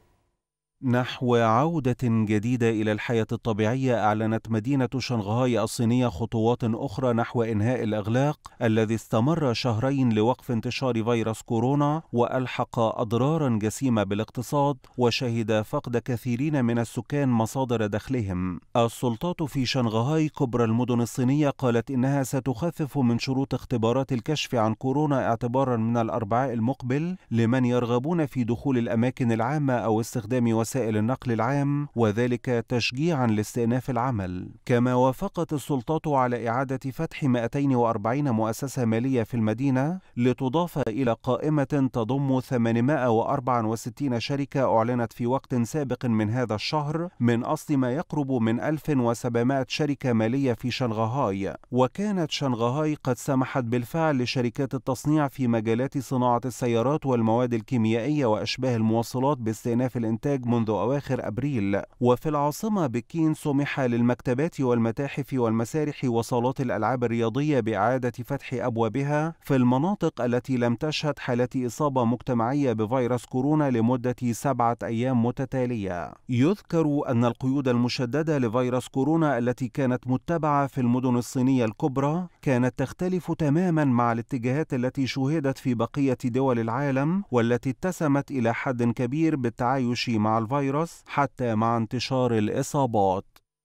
نحو عودة جديدة إلى الحياة الطبيعية، أعلنت مدينة شنغهاي الصينية خطوات أخرى نحو إنهاء الإغلاق الذي استمر شهرين لوقف انتشار فيروس كورونا وألحق أضرارا جسيمة بالاقتصاد وشهد فقد كثيرين من السكان مصادر دخلهم. السلطات في شنغهاي كبرى المدن الصينية قالت إنها ستخفف من شروط اختبارات الكشف عن كورونا اعتبارا من الأربعاء المقبل لمن يرغبون في دخول الأماكن العامة أو استخدام وسائل وسائل النقل العام، وذلك تشجيعا لاستئناف العمل. كما وافقت السلطات على إعادة فتح مئتين وأربعين مؤسسة مالية في المدينة لتضاف إلى قائمة تضم ثمانمائة وأربعة وستين شركة أعلنت في وقت سابق من هذا الشهر من أصل ما يقرب من ألف وسبعمائة شركة مالية في شنغهاي. وكانت شنغهاي قد سمحت بالفعل لشركات التصنيع في مجالات صناعة السيارات والمواد الكيميائية وأشباه الموصلات باستئناف الإنتاج منذ أواخر أبريل. وفي العاصمة بكين سمح للمكتبات والمتاحف والمسارح وصالات الألعاب الرياضية بإعادة فتح أبوابها في المناطق التي لم تشهد حالات إصابة مجتمعية بفيروس كورونا لمدة سبعة أيام متتالية. يذكر أن القيود المشددة لفيروس كورونا التي كانت متبعة في المدن الصينية الكبرى كانت تختلف تماما مع الاتجاهات التي شوهدت في بقية دول العالم والتي اتسمت إلى حد كبير بالتعايش مع الفيروس حتى مع انتشار الإصابات.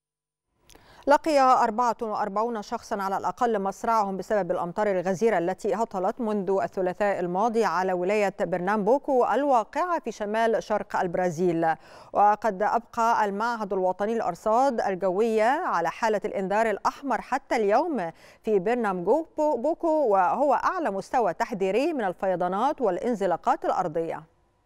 لقي أربعة وأربعين شخصا على الأقل مصرعهم بسبب الأمطار الغزيرة التي هطلت منذ الثلاثاء الماضي على ولاية برنامبوكو الواقعة في شمال شرق البرازيل. وقد أبقى المعهد الوطني للأرصاد الجوية على حالة الإنذار الأحمر حتى اليوم في برنامبوكو، وهو أعلى مستوى تحذيري من الفيضانات والانزلاقات الأرضية.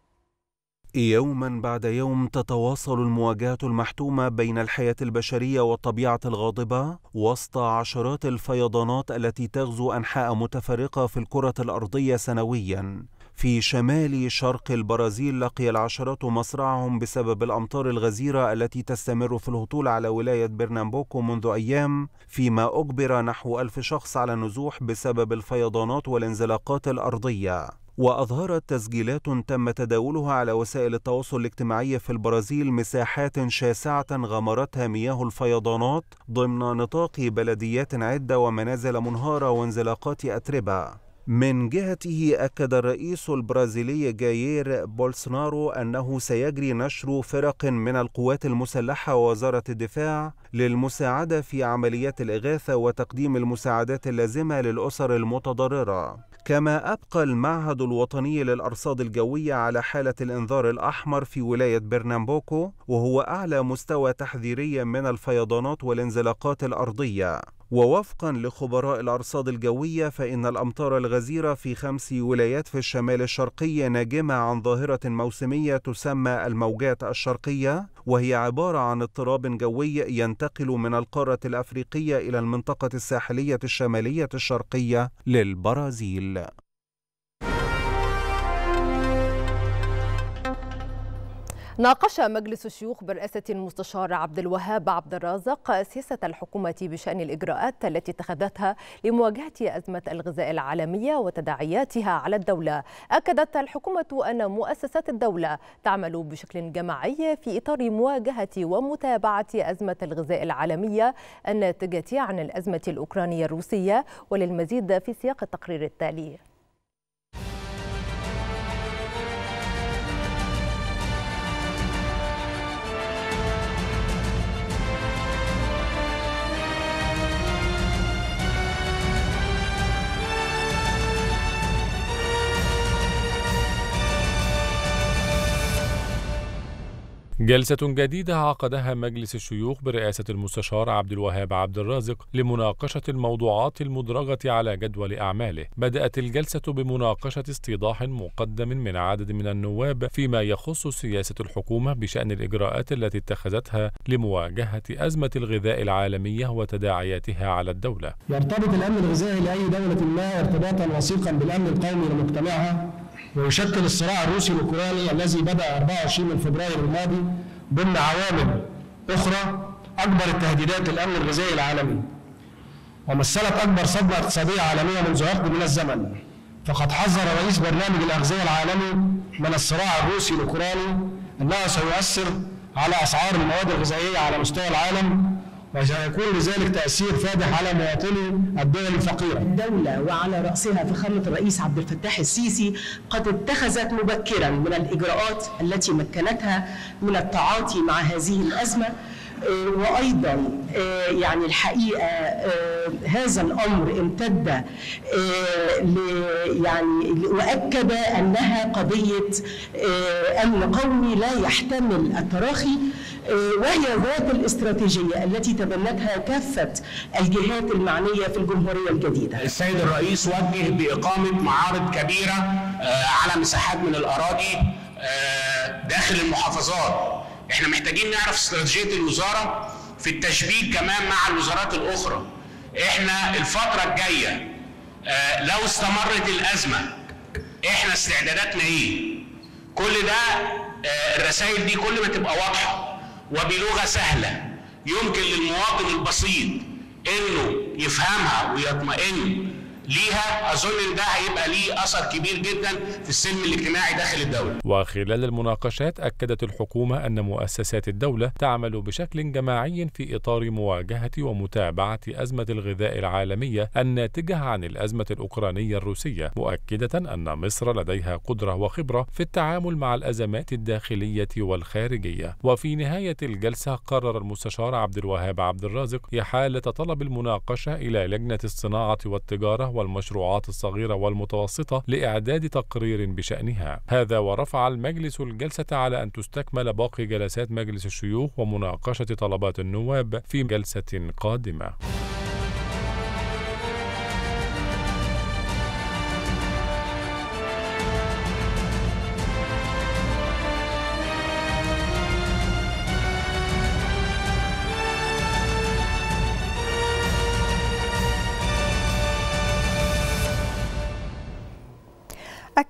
يوما بعد يوم تتواصل المواجهات المحتومة بين الحياة البشرية والطبيعة الغاضبة وسط عشرات الفيضانات التي تغزو أنحاء متفرقة في الكرة الأرضية سنويا. في شمال شرق البرازيل لقي العشرات مصرعهم بسبب الأمطار الغزيرة التي تستمر في الهطول على ولاية برنامبوكو منذ أيام، فيما أجبر نحو ألف شخص على النزوح بسبب الفيضانات والانزلاقات الأرضية. وأظهرت تسجيلات تم تداولها على وسائل التواصل الاجتماعي في البرازيل مساحات شاسعة غمرتها مياه الفيضانات ضمن نطاق بلديات عدة ومنازل منهارة وانزلاقات أتربة. من جهته أكد الرئيس البرازيلي جايير بولسونارو أنه سيجري نشر فرق من القوات المسلحة ووزارة الدفاع للمساعدة في عمليات الإغاثة وتقديم المساعدات اللازمة للأسر المتضررة. كما أبقى المعهد الوطني للأرصاد الجوية على حالة الإنذار الأحمر في ولاية برنامبوكو، وهو أعلى مستوى تحذيري من الفيضانات والانزلاقات الأرضية. ووفقا لخبراء الأرصاد الجوية فإن الأمطار الغزيرة في خمس ولايات في الشمال الشرقي ناجمة عن ظاهرة موسمية تسمى الموجات الشرقية، وهي عبارة عن اضطراب جوي ينتقل من القارة الأفريقية إلى المنطقة الساحلية الشمالية الشرقية للبرازيل. ناقش مجلس الشيوخ برئاسة المستشار عبد الوهاب عبد الرازق سياسة الحكومة بشأن الإجراءات التي اتخذتها لمواجهة أزمة الغذاء العالمية وتداعياتها على الدولة. أكدت الحكومة أن مؤسسات الدولة تعمل بشكل جماعي في إطار مواجهة ومتابعة أزمة الغذاء العالمية الناتجة عن الأزمة الأوكرانية الروسية. وللمزيد في سياق التقرير التالي. جلسة جديدة عقدها مجلس الشيوخ برئاسة المستشار عبد الوهاب عبد الرازق لمناقشة الموضوعات المدرجة على جدول أعماله. بدأت الجلسة بمناقشة استيضاح مقدم من عدد من النواب فيما يخص سياسة الحكومة بشأن الإجراءات التي اتخذتها لمواجهة أزمة الغذاء العالمية وتداعياتها على الدولة. يرتبط الأمن الغذائي لأي دولة ما ارتباطا وثيقا بالأمن القومي لمجتمعها، ويشكل الصراع الروسي الأوكراني الذي بدأ أربعة وعشرين من فبراير الماضي ضمن عوامل أخرى أكبر التهديدات للأمن الغذائي العالمي، ومثلت أكبر صدمة اقتصادية عالمية منذ عقد من الزمن. فقد حذر رئيس برنامج الأغذية العالمي من الصراع الروسي الأوكراني أنه سيؤثر على أسعار المواد الغذائية على مستوى العالم، وسيكون لذلك تأثير فادح على مواطني الدول الفقيرة. الدولة وعلى رأسها فخامة الرئيس عبد الفتاح السيسي قد اتخذت مبكرا من الإجراءات التي مكنتها من التعاطي مع هذه الأزمة، وأيضا يعني الحقيقة هذا الأمر امتد يعني وأكد أنها قضية أمن قومي لا يحتمل التراخي، وهي ذات الاستراتيجية التي تبنتها كافة الجهات المعنية في الجمهورية الجديدة. السيد الرئيس وجه بإقامة معارض كبيرة على مساحات من الأراضي داخل المحافظات. احنا محتاجين نعرف استراتيجية الوزارة في التشبيك كمان مع الوزارات الأخرى. احنا الفترة الجاية لو استمرت الأزمة احنا استعداداتنا ايه؟ كل ده الرسائل دي كل ما تبقى واضحة وبلغة سهلة يمكن للمواطن البسيط انه يفهمها ويطمئن ليها، اظن ان ده هيبقى ليه اثر كبير جدا في السلم الاجتماعي داخل الدوله. وخلال المناقشات اكدت الحكومه ان مؤسسات الدوله تعمل بشكل جماعي في اطار مواجهه ومتابعه ازمه الغذاء العالميه الناتجه عن الازمه الاوكرانيه الروسيه، مؤكده ان مصر لديها قدره وخبره في التعامل مع الازمات الداخليه والخارجيه. وفي نهايه الجلسه قرر المستشار عبد الوهاب عبد الرازق احاله طلب المناقشه الى لجنه الصناعه والتجاره والمشروعات الصغيرة والمتوسطة لإعداد تقرير بشأنها. هذا ورفع المجلس الجلسة على أن تستكمل باقي جلسات مجلس الشيوخ ومناقشة طلبات النواب في جلسة قادمة.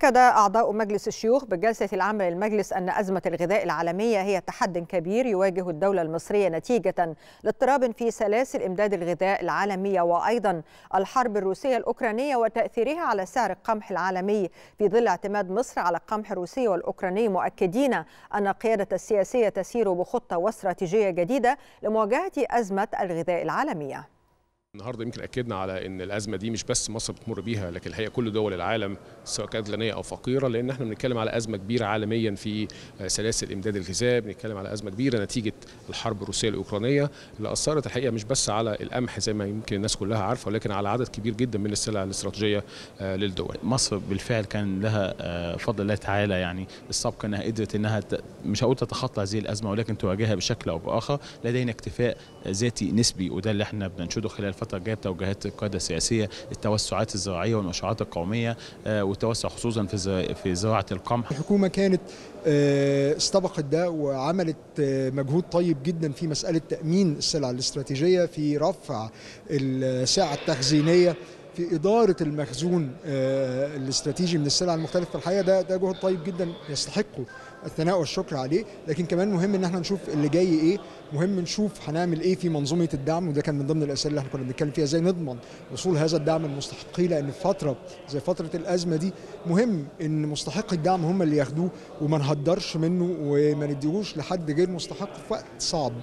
أكد أعضاء مجلس الشيوخ بالجلسة العامة للمجلس أن أزمة الغذاء العالمية هي تحد كبير يواجه الدولة المصرية نتيجة لاضطراب في سلاسل إمداد الغذاء العالمية، وأيضا الحرب الروسية الأوكرانية وتأثيرها على سعر القمح العالمي في ظل اعتماد مصر على القمح الروسي والأوكراني، مؤكدين أن القيادة السياسية تسير بخطة واستراتيجية جديدة لمواجهة أزمة الغذاء العالمية. النهارده يمكن اكدنا على ان الازمه دي مش بس مصر بتمر بيها، لكن الحقيقه كل دول العالم سواء كانت غنيه او فقيره، لان احنا بنتكلم على ازمه كبيره عالميا في سلاسل امداد الغذاء، بنتكلم على ازمه كبيره نتيجه الحرب الروسيه الاوكرانيه اللي اثرت الحقيقه مش بس على القمح زي ما يمكن الناس كلها عارفه، ولكن على عدد كبير جدا من السلع الاستراتيجيه للدول. مصر بالفعل كان لها فضل الله تعالى يعني السبق انها قدرت انها مش هقول تتخطى هذه الازمه، ولكن تواجهها بشكل او باخر. لدينا اكتفاء ذاتي نسبي، وده اللي احنا بننشده خلال الفتره الجايه بتوجيهات القياده السياسيه، التوسعات الزراعيه والمشروعات القوميه والتوسع خصوصا في في زراعه القمح. الحكومه كانت استبقت ده وعملت مجهود طيب جدا في مساله تامين السلع الاستراتيجيه، في رفع السعه التخزينيه، في إدارة المخزون الاستراتيجي من السلع المختلفة. في الحقيقة ده ده جهد طيب جدا يستحقوا الثناء والشكر عليه، لكن كمان مهم ان احنا نشوف اللي جاي ايه، مهم نشوف هنعمل ايه في منظومة الدعم، وده كان من ضمن الأسئلة اللي احنا كنا بنتكلم فيها، ازاي نضمن وصول هذا الدعم للمستحقين، لأن في فترة زي فترة الأزمة دي مهم ان مستحقي الدعم هم اللي ياخدوه وما نهدرش منه وما نديهوش لحد غير مستحق في وقت صعب.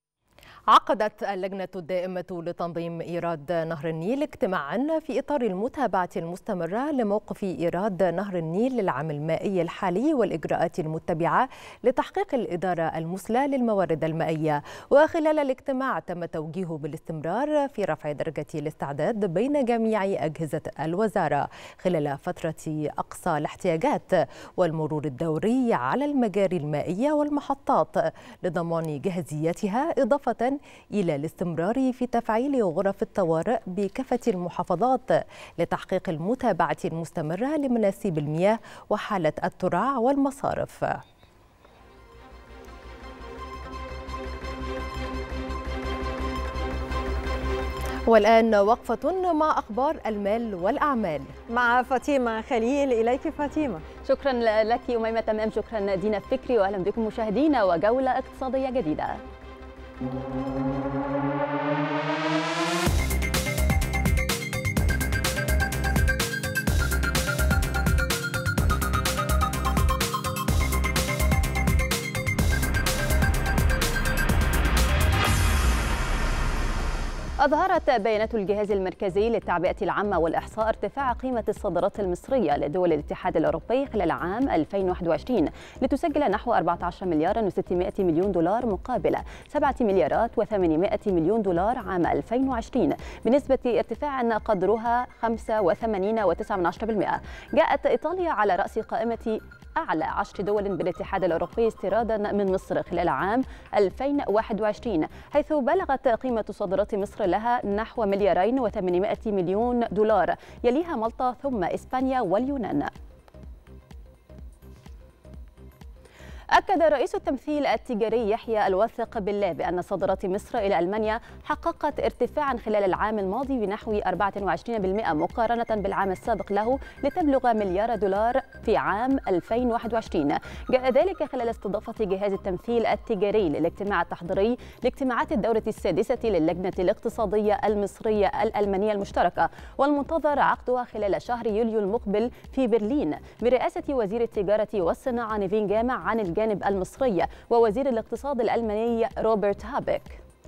عقدت اللجنة الدائمة لتنظيم إيراد نهر النيل اجتماعا في إطار المتابعة المستمرة لموقف إيراد نهر النيل للعام المائي الحالي والإجراءات المتبعة لتحقيق الإدارة المثلى للموارد المائية. وخلال الاجتماع تم توجيهه بالاستمرار في رفع درجة الاستعداد بين جميع أجهزة الوزارة خلال فترة أقصى الاحتياجات والمرور الدوري على المجاري المائية والمحطات لضمان جاهزيتها، إضافة إلى الاستمرار في تفعيل غرف الطوارئ بكافة المحافظات لتحقيق المتابعة المستمرة لمناسيب المياه وحالة الترع والمصارف. والآن وقفة مع أخبار المال والأعمال مع فاطمة خليل. إليك فاطمة. شكرا لك أميمة تمام، شكرا دينا فكري، وأهلا بكم مشاهدينا وجولة اقتصادية جديدة. أظهرت بيانات الجهاز المركزي للتعبئة العامة والإحصاء ارتفاع قيمة الصادرات المصرية لدول الاتحاد الأوروبي خلال عام ألفين وواحد وعشرين لتسجل نحو أربعة عشر مليار وستمائة مليون دولار مقابل سبعة مليارات وثمانمائة مليون دولار عام ألفين وعشرين، بنسبة ارتفاع قدرها خمسة وثمانين فاصلة تسعة بالمئة. جاءت إيطاليا على رأس قائمة أعلى عشر دول بالاتحاد الأوروبي استيرادا من مصر خلال عام ألفين وواحد وعشرين، حيث بلغت قيمة صادرات مصر لها نحو مليارين وثمانمائة مليون دولار، يليها مالطا ثم إسبانيا واليونان. أكد رئيس التمثيل التجاري يحيى الواثق بالله بأن صادرات مصر إلى ألمانيا حققت ارتفاعا خلال العام الماضي بنحو أربعة وعشرين بالمئة مقارنة بالعام السابق له لتبلغ مليار دولار في عام ألفين وواحد وعشرين. جاء ذلك خلال استضافة جهاز التمثيل التجاري للاجتماع التحضيري لاجتماعات الدورة السادسة للجنة الاقتصادية المصرية الألمانية المشتركة، والمنتظر عقدها خلال شهر يوليو المقبل في برلين برئاسة وزير التجارة والصناعة نيفين جامع عن الجانب المصري ووزير الاقتصاد الألماني روبرت هابيك.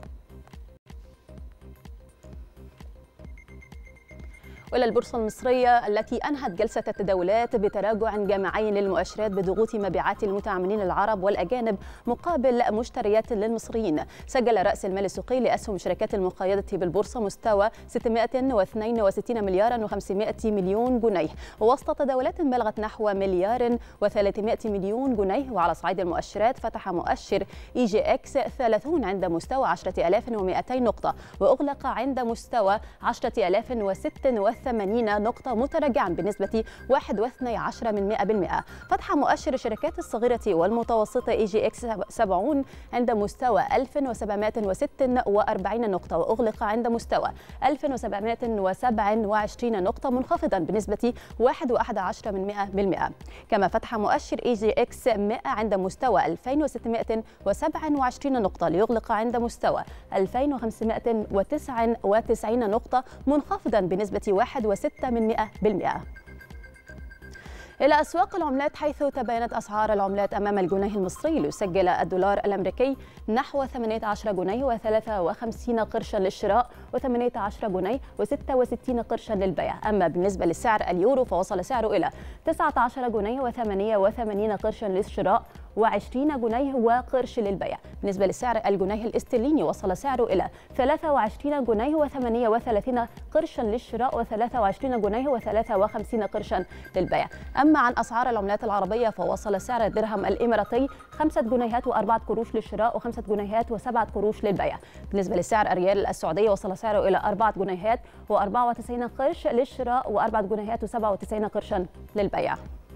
وإلى البورصة المصرية التي أنهت جلسة التداولات بتراجع جماعي للمؤشرات بضغوط مبيعات المتعاملين العرب والأجانب مقابل مشتريات للمصريين. سجل رأس المال السوقي لأسهم شركات المقيدة بالبورصة مستوى ستمائة واثنين وستين مليارا وخمسمائة مليون جنيه، ووسط تداولات بلغت نحو مليار وثلاثمائة مليون جنيه. وعلى صعيد المؤشرات فتح مؤشر إي جي إكس ثلاثين عند مستوى عشرة آلاف ومائتين نقطة، وأغلق عند مستوى عشرة آلاف وستة وثلاثين وثمانين نقطة متراجعا بنسبة واحد فاصلة اثني عشر بالمئة. فتح مؤشر الشركات الصغيرة والمتوسطة إي جي إكس سبعين عند مستوى ألف وسبعمائة وستة وأربعين نقطة، وأغلق عند مستوى ألف وسبعمائة وسبعة وعشرين نقطة منخفضا بنسبة واحد فاصلة واحد عشر بالمئة. كما فتح مؤشر إي جي إكس مئة عند مستوى ألفين وستمائة وسبعة وعشرين نقطة ليغلق عند مستوى ألفين وخمسمائة وتسعة وتسعين نقطة منخفضا بنسبة واحد فاصلة ستة بالمئة. إلى أسواق العملات، حيث تباينت أسعار العملات أمام الجنيه المصري ليسجل الدولار الأمريكي نحو ثمانية عشر جنيه وثلاثة وخمسين قرشا للشراء وثمانية عشر جنيه وستة وستين قرشا للبيع. أما بالنسبة لسعر اليورو فوصل سعره إلى تسعة عشر جنيه وثمانية وثمانين قرشا للشراء وعشرين جنيه وقرش للبيع. بالنسبة لسعر الجنيه الاسترليني وصل سعره إلى ثلاثة وعشرين جنيه وثمانية وثلاثين قرشا للشراء وثلاثة وعشرين جنيه وثلاثة وخمسين قرشا للبيع. أما عن أسعار العملات العربية فوصل سعر الدرهم الإماراتي خمسة جنيهات وأربعة قروش للشراء وخمسة جنيهات وسبعة قروش للبيع. بالنسبة لسعر الريال السعودي وصل سعره إلى أربعة جنيهات وأربعة وتسعين قرش للشراء وأربعة جنيهات وسبعة وتسعين قرشا للبيع.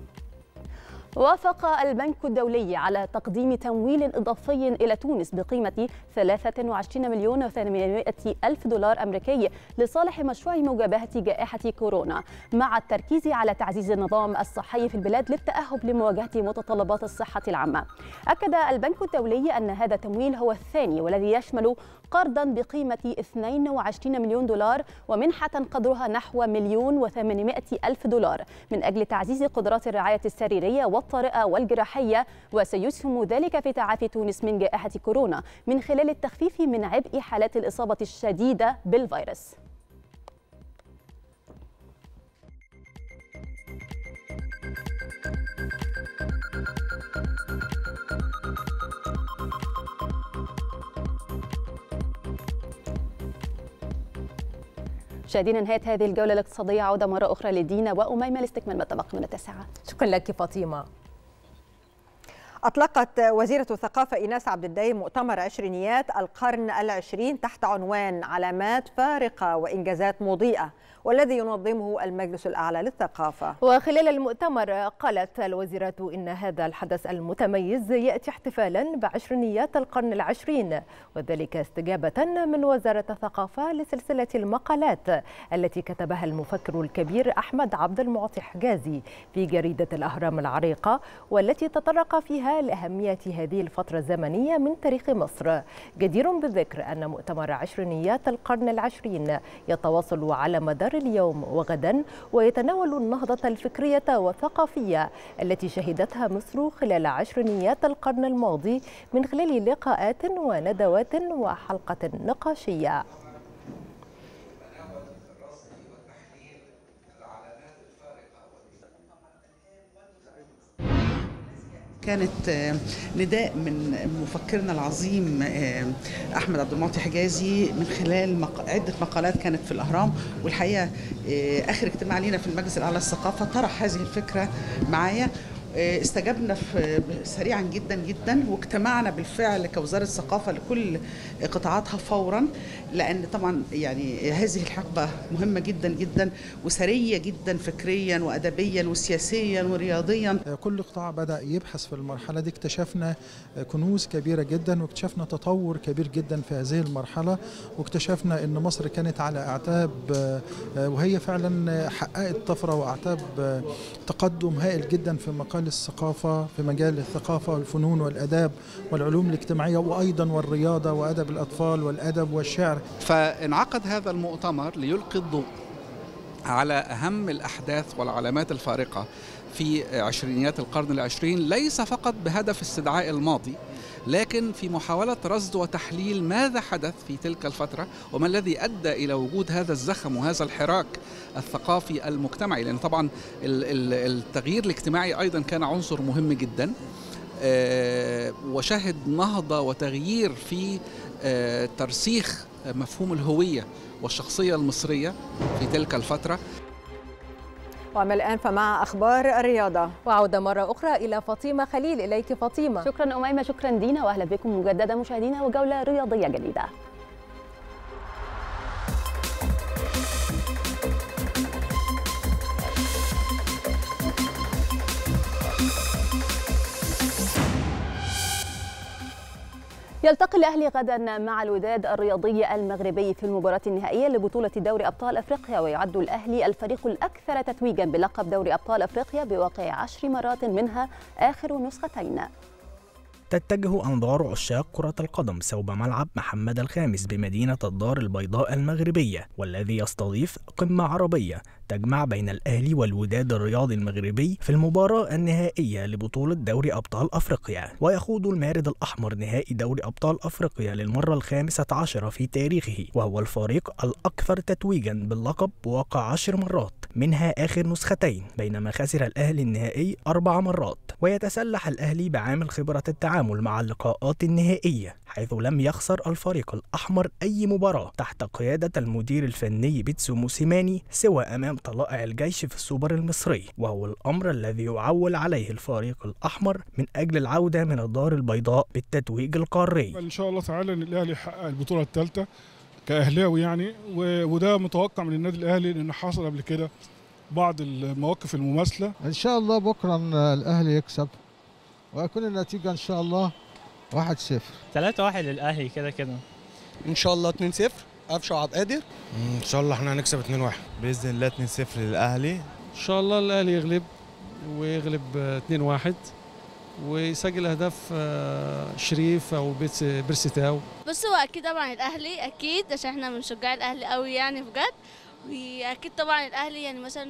وافق البنك الدولي على تقديم تمويل إضافي إلى تونس بقيمة ثلاثة وعشرين مليون وثمانمائة ألف دولار أمريكي لصالح مشروع مجابهة جائحة كورونا، مع التركيز على تعزيز النظام الصحي في البلاد للتأهب لمواجهة متطلبات الصحة العامة. أكد البنك الدولي أن هذا التمويل هو الثاني والذي يشمل قرضا بقيمة اثنين وعشرين مليون دولار ومنحة قدرها نحو مليون وثمانمائة ألف دولار من أجل تعزيز قدرات الرعاية السريرية والطارئة والجراحية، وسيسهم ذلك في تعافي تونس من جائحة كورونا من خلال التخفيف من عبء حالات الإصابة الشديدة بالفيروس. مشاهدينا، نهاية هذه الجولة الاقتصادية. عودة مرة أخرى لدينا وأميمة لاستكمال ما تبقى من التاسعة. شكرا لك فاطمة. أطلقت وزيرة الثقافة إيناس عبد الدايم مؤتمر عشرينيات القرن العشرين تحت عنوان علامات فارقة وإنجازات مضيئة، والذي ينظمه المجلس الأعلى للثقافة. وخلال المؤتمر قالت الوزيرة إن هذا الحدث المتميز يأتي احتفالا بعشرينيات القرن العشرين، وذلك استجابة من وزارة الثقافة لسلسلة المقالات التي كتبها المفكر الكبير أحمد عبد المعطي حجازي في جريدة الأهرام العريقة، والتي تطرق فيها لأهمية هذه الفترة الزمنية من تاريخ مصر. جدير بالذكر أن مؤتمر عشرينيات القرن العشرين يتواصل على مدار اليوم وغدا، ويتناول النهضة الفكرية والثقافية التي شهدتها مصر خلال عشرينيات القرن الماضي من خلال لقاءات وندوات وحلقة نقاشية. كانت نداء من مفكرنا العظيم أحمد عبد المعطي حجازي من خلال عدة مقالات كانت في الأهرام، والحقيقة آخر اجتماع لينا في المجلس الأعلى للثقافة طرح هذه الفكرة معايا. استجبنا سريعا جدا جدا، واجتمعنا بالفعل كوزارة الثقافة لكل قطاعاتها فورا، لأن طبعا يعني هذه الحقبة مهمة جدا جدا وثرية جدا فكريا وأدبيا وسياسيا ورياضيا. كل قطاع بدأ يبحث في المرحلة دي، اكتشفنا كنوز كبيرة جدا واكتشفنا تطور كبير جدا في هذه المرحلة، واكتشفنا أن مصر كانت على أعتاب، وهي فعلا حققت طفرة وأعتاب تقدم هائل جدا في مقال الثقافة، في مجال الثقافة والفنون والأداب والعلوم الاجتماعية وأيضا والرياضة وأدب الأطفال والأدب والشعر. فانعقد هذا المؤتمر ليلقي الضوء على أهم الأحداث والعلامات الفارقة في عشرينيات القرن العشرين، ليس فقط بهدف استدعاء الماضي، لكن في محاولة رصد وتحليل ماذا حدث في تلك الفترة وما الذي أدى إلى وجود هذا الزخم وهذا الحراك الثقافي المجتمعي، لأن طبعا التغيير الاجتماعي أيضا كان عنصر مهم جدا، وشهد نهضة وتغيير في ترسيخ مفهوم الهوية والشخصية المصرية في تلك الفترة. وأما الآن فمع أخبار الرياضة، وعودة مرة أخرى إلى فاطمة خليل. إليك فاطمة. شكرا أميمة، شكرا دينا، وأهلا بكم مجددا مشاهدينا وجولة رياضية جديدة. يلتقي الأهلي غدا مع الوداد الرياضي المغربي في المباراة النهائية لبطولة دوري أبطال أفريقيا، ويعد الأهلي الفريق الأكثر تتويجا بلقب دوري أبطال أفريقيا بواقع عشر مرات منها آخر نسختين. تتجه أنظار عشاق كرة القدم صوب ملعب محمد الخامس بمدينة الدار البيضاء المغربية، والذي يستضيف قمة عربية تجمع بين الأهلي والوداد الرياضي المغربي في المباراة النهائية لبطولة دوري أبطال أفريقيا. ويخوض المارد الأحمر نهائي دوري أبطال أفريقيا للمرة الخامسة عشرة في تاريخه، وهو الفريق الأكثر تتويجا باللقب بواقع عشر مرات منها آخر نسختين، بينما خسر الأهلي النهائي أربع مرات. ويتسلح الأهلي بعامل خبرة التعامل مع اللقاءات النهائية، حيث لم يخسر الفريق الأحمر أي مباراة تحت قيادة المدير الفني بيتسو موسيماني سوى أمام طلائع الجيش في السوبر المصري، وهو الأمر الذي يعول عليه الفريق الأحمر من أجل العودة من الدار البيضاء بالتتويج القاري. إن شاء الله تعالى أن الأهلي يحقق البطولة الثالثة كأهلاوي يعني، وده متوقع من النادي الأهلي لأنه حصل قبل كده بعض المواقف المماثلة. إن شاء الله بكرة الأهلي يكسب ويكون النتيجة إن شاء الله واحد صفر. ثلاثة واحد للأهلي كده كده. إن شاء الله اتنين صفر قفشه عبد القادر. إن شاء الله إحنا هنكسب اتنين واحد بإذن الله. اتنين صفر للأهلي. إن شاء الله الأهلي يغلب ويغلب اتنين واحد ويسجل أهداف شريف أو بيرسي تاو. بص هو أكيد طبعا الأهلي أكيد عشان إحنا من شجاع الأهلي قوي يعني بجد، وأكيد طبعا الأهلي يعني مثلا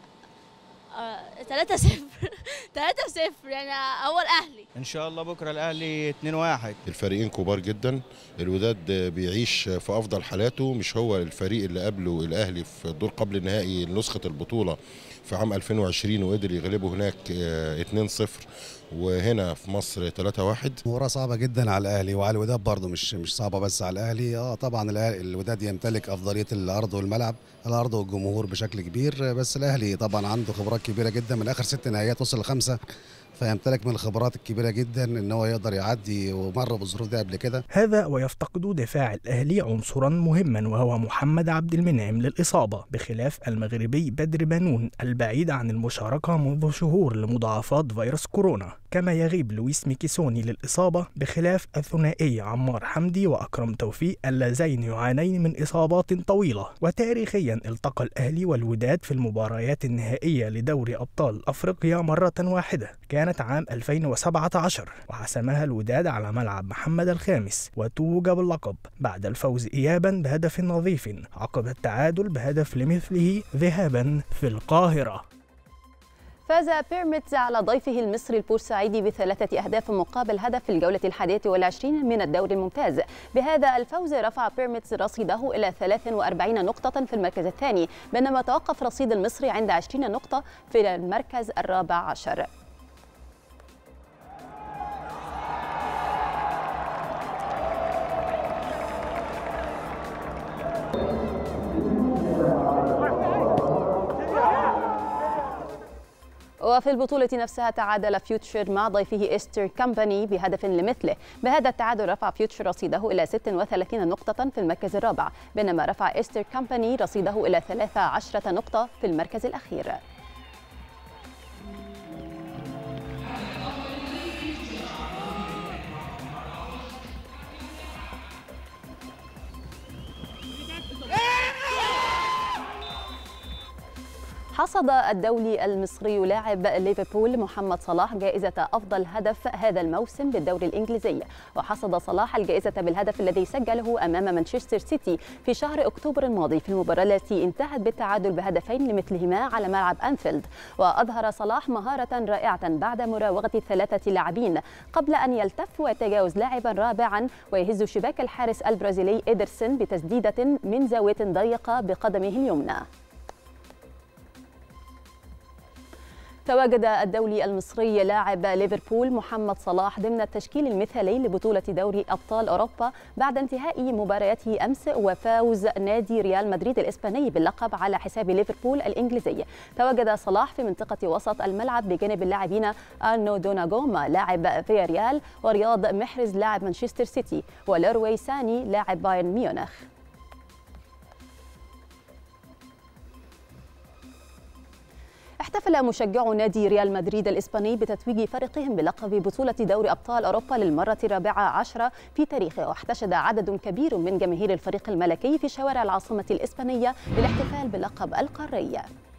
ثلاثة صفر ثلاثة صفر يعني هو الأهلي. إن شاء الله بكرة الأهلي اتنين واحد. الفريقين كبار جدا، الوداد بيعيش في أفضل حالاته، مش هو الفريق اللي قبله الأهلي في الدور قبل النهائي نسخة البطولة في عام ألفين وعشرين وقدر يغلبه هناك اتنين صفر وهنا في مصر ثلاثة واحد. مباراة صعبة جدا على الأهلي وعلى الوداد برضه، مش مش صعبة بس على الأهلي. اه طبعا الوداد يمتلك أفضلية الأرض والملعب، الأرض والجمهور بشكل كبير، بس الأهلي طبعا عنده خبرات كبيرة جدا، من آخر ست نهائيات وصل لخمسة، فيمتلك من الخبرات الكبيرة جدا ان هو يقدر يعدي ومر بالظروف دي قبل كده. هذا ويفتقد دفاع الأهلي عنصرا مهما وهو محمد عبد المنعم للإصابة، بخلاف المغربي بدر بنون البعيد عن المشاركة منذ شهور لمضاعفات فيروس كورونا، كما يغيب لويس ميكيسوني للإصابة، بخلاف الثنائي عمار حمدي وأكرم توفيق اللذين يعانين من إصابات طويلة. وتاريخيا التقى الأهلي والوداد في المباريات النهائية لدوري أبطال أفريقيا مرة واحدة، كانت عام ألفين وسبعة عشر، وحسمها الوداد على ملعب محمد الخامس وتوج باللقب بعد الفوز إيابا بهدف نظيف عقب التعادل بهدف لمثله ذهابا في القاهرة. فاز بيراميدز على ضيفه المصري البورسعيدي بثلاثة أهداف مقابل هدف في الجولة الحادية والعشرين من الدوري الممتاز. بهذا الفوز رفع بيراميدز رصيده إلى ثلاث وأربعين نقطة في المركز الثاني، بينما توقف رصيد المصري عند عشرين نقطة في المركز الرابع عشر. وفي البطولة نفسها تعادل فيوتشر مع ضيفه إيستر كامباني بهدف لمثله. بهذا التعادل رفع فيوتشر رصيده إلى ست وثلاثين نقطة في المركز الرابع، بينما رفع إيستر كامباني رصيده إلى ثلاث عشرة نقطة في المركز الأخير. حصد الدولي المصري لاعب ليفربول محمد صلاح جائزة أفضل هدف هذا الموسم بالدوري الإنجليزي، وحصد صلاح الجائزة بالهدف الذي سجله أمام مانشستر سيتي في شهر أكتوبر الماضي في المباراة التي انتهت بالتعادل بهدفين لمثلهما على ملعب أنفيلد. وأظهر صلاح مهارة رائعة بعد مراوغة الثلاثة لاعبين قبل أن يلتف ويتجاوز لاعبا رابعا ويهز شباك الحارس البرازيلي إيدرسون بتسديدة من زاوية ضيقة بقدمه اليمنى. تواجد الدولي المصري لاعب ليفربول محمد صلاح ضمن التشكيل المثالي لبطولة دوري أبطال أوروبا بعد انتهاء مبارياته أمس وفوز نادي ريال مدريد الإسباني باللقب على حساب ليفربول الإنجليزي. تواجد صلاح في منطقة وسط الملعب بجانب اللاعبين أرنو دوناغوما لاعب فياريال ورياض محرز لاعب مانشستر سيتي ولروي ساني لاعب بايرن ميونخ. احتفل مشجعو نادي ريال مدريد الإسباني بتتويج فريقهم بلقب بطولة دوري أبطال أوروبا للمرة الرابعة عشرة في تاريخه، واحتشد عدد كبير من جماهير الفريق الملكي في شوارع العاصمة الإسبانية للاحتفال بلقب القاري.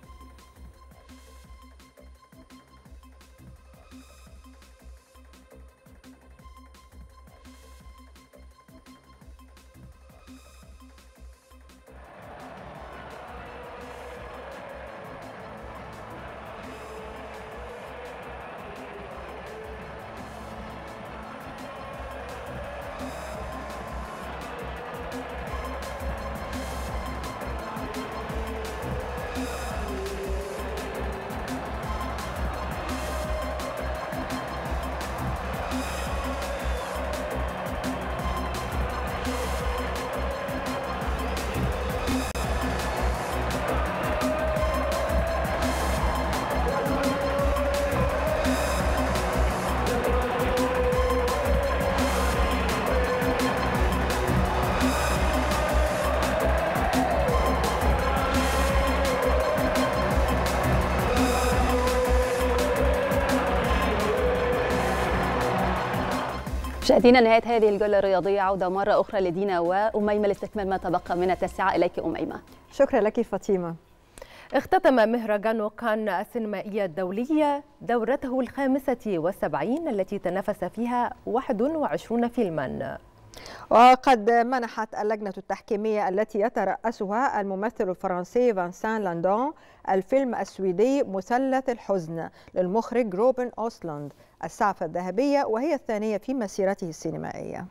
مشاهدينا، نهاية هذه الجولة الرياضية، عودة مرة أخرى لدينا وأميمة لاستكمال ما تبقى من التاسعة. إليك أميمة. شكرا لك فاطمة. اختتم مهرجان كان السينمائي الدولي دورته الخامسة والسبعين التي تنافس فيها واحد وعشرين فيلما. وقد منحت اللجنة التحكيمية التي يترأسها الممثل الفرنسي فانسان لاندون الفيلم السويدي مثلث الحزن للمخرج روبن أوسلاند السعفة الذهبية، وهي الثانية في مسيرته السينمائية.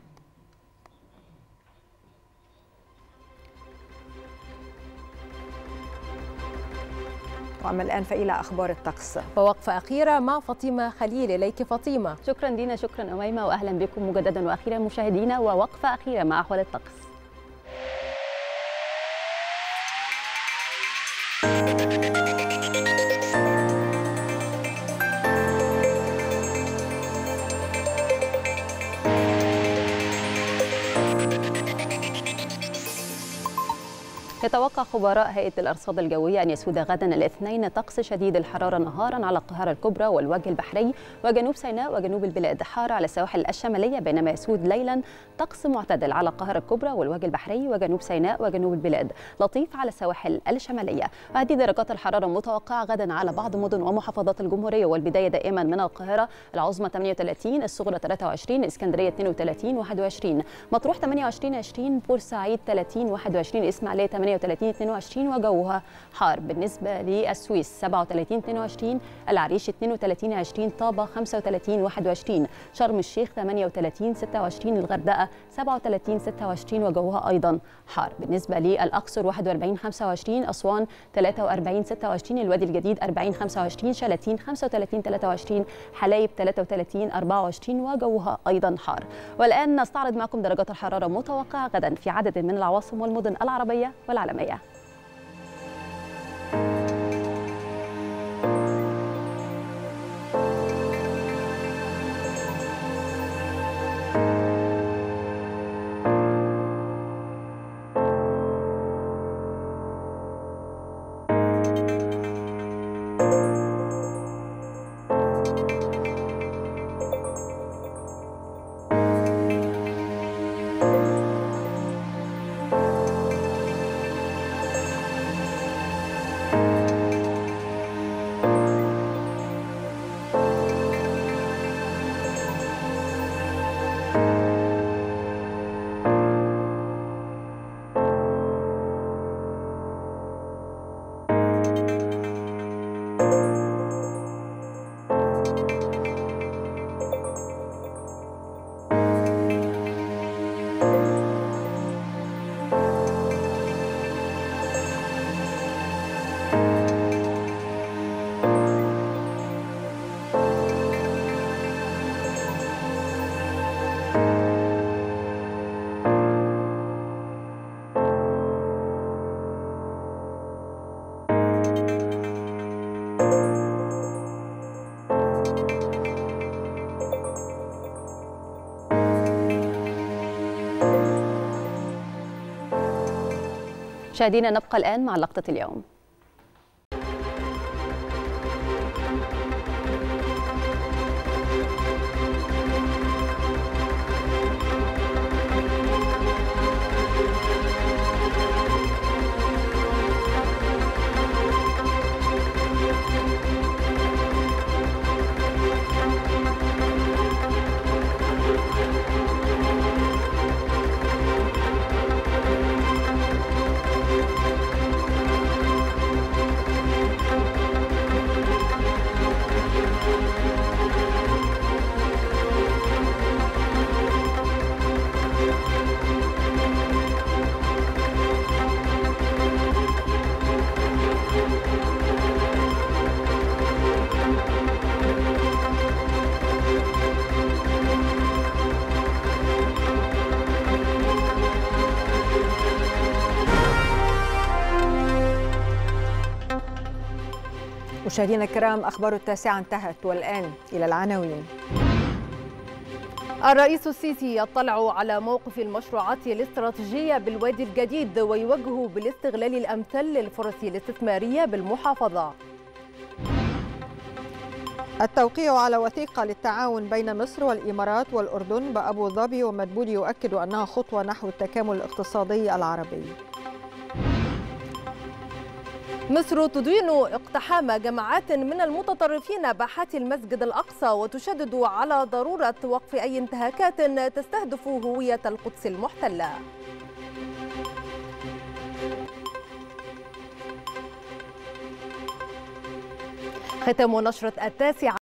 وأما الآن فإلى أخبار الطقس ووقفة أخيرة مع فاطمة خليل. إليك فاطمة. شكرا دينا. شكرا أميمة، وأهلا بكم مجددا وأخيرا مشاهدينا، ووقفة أخيرة مع أحوال الطقس. يتوقع خبراء هيئة الأرصاد الجوية أن يسود غدا الاثنين طقس شديد الحرارة نهارا على القاهرة الكبرى والوجه البحري وجنوب سيناء وجنوب البلاد، حار على السواحل الشمالية، بينما يسود ليلا طقس معتدل على القاهرة الكبرى والوجه البحري وجنوب سيناء وجنوب البلاد، لطيف على السواحل الشمالية. وهذه درجات الحرارة المتوقعة غدا على بعض مدن ومحافظات الجمهورية، والبداية دائما من القاهرة، العظمى ثمانية وثلاثين، الصغرى ثلاثة وعشرين، اسكندرية اثنين وثلاثين واحد وعشرين، مطروح ثمانية وعشرين عشرين، بورسعيد ثلاثين واحد وعشرين، الإسماعيلية ثمانية وثلاثين اثنين وعشرين وجوها حار. بالنسبة للسويس سبعة وثلاثين اثنين وعشرين، العريش اثنين وثلاثين عشرين، طابة خمسة وثلاثين واحد وعشرين، شرم الشيخ ثمانية وثلاثين ستة وعشرين، الغردقة سبعة وثلاثين ستة وعشرين وجوها أيضا حار. بالنسبة للأقصر واحد وأربعين خمسة وعشرين، أسوان ثلاثة وأربعين ستة وعشرين، الوادي الجديد أربعين خمسة وعشرين، شلاتين خمسة وثلاثين ثلاثة وعشرين، حلايب ثلاثة وثلاثين أربعة وعشرين وجوها أيضا حار. والآن نستعرض معكم درجات الحرارة المتوقعة غدا في عدد من العواصم والمدن العربية والعالمية. مشاهدينا، نبقى الآن مع لقطة اليوم. مشاهدينا الكرام، أخبار التاسعة انتهت، والآن إلى العناوين. الرئيس السيسي يطلع على موقف المشروعات الاستراتيجية بالوادي الجديد ويوجه بالاستغلال الأمثل للفرص الاستثمارية بالمحافظة. التوقيع على وثيقة للتعاون بين مصر والإمارات والأردن بأبو ظبي، ومدبولي يؤكد أنها خطوة نحو التكامل الاقتصادي العربي. مصر تدين اقتحام جماعات من المتطرفين باحات المسجد الأقصى وتشدد على ضرورة وقف أي انتهاكات تستهدف هوية القدس المحتلة. ختام نشرة التاسعة.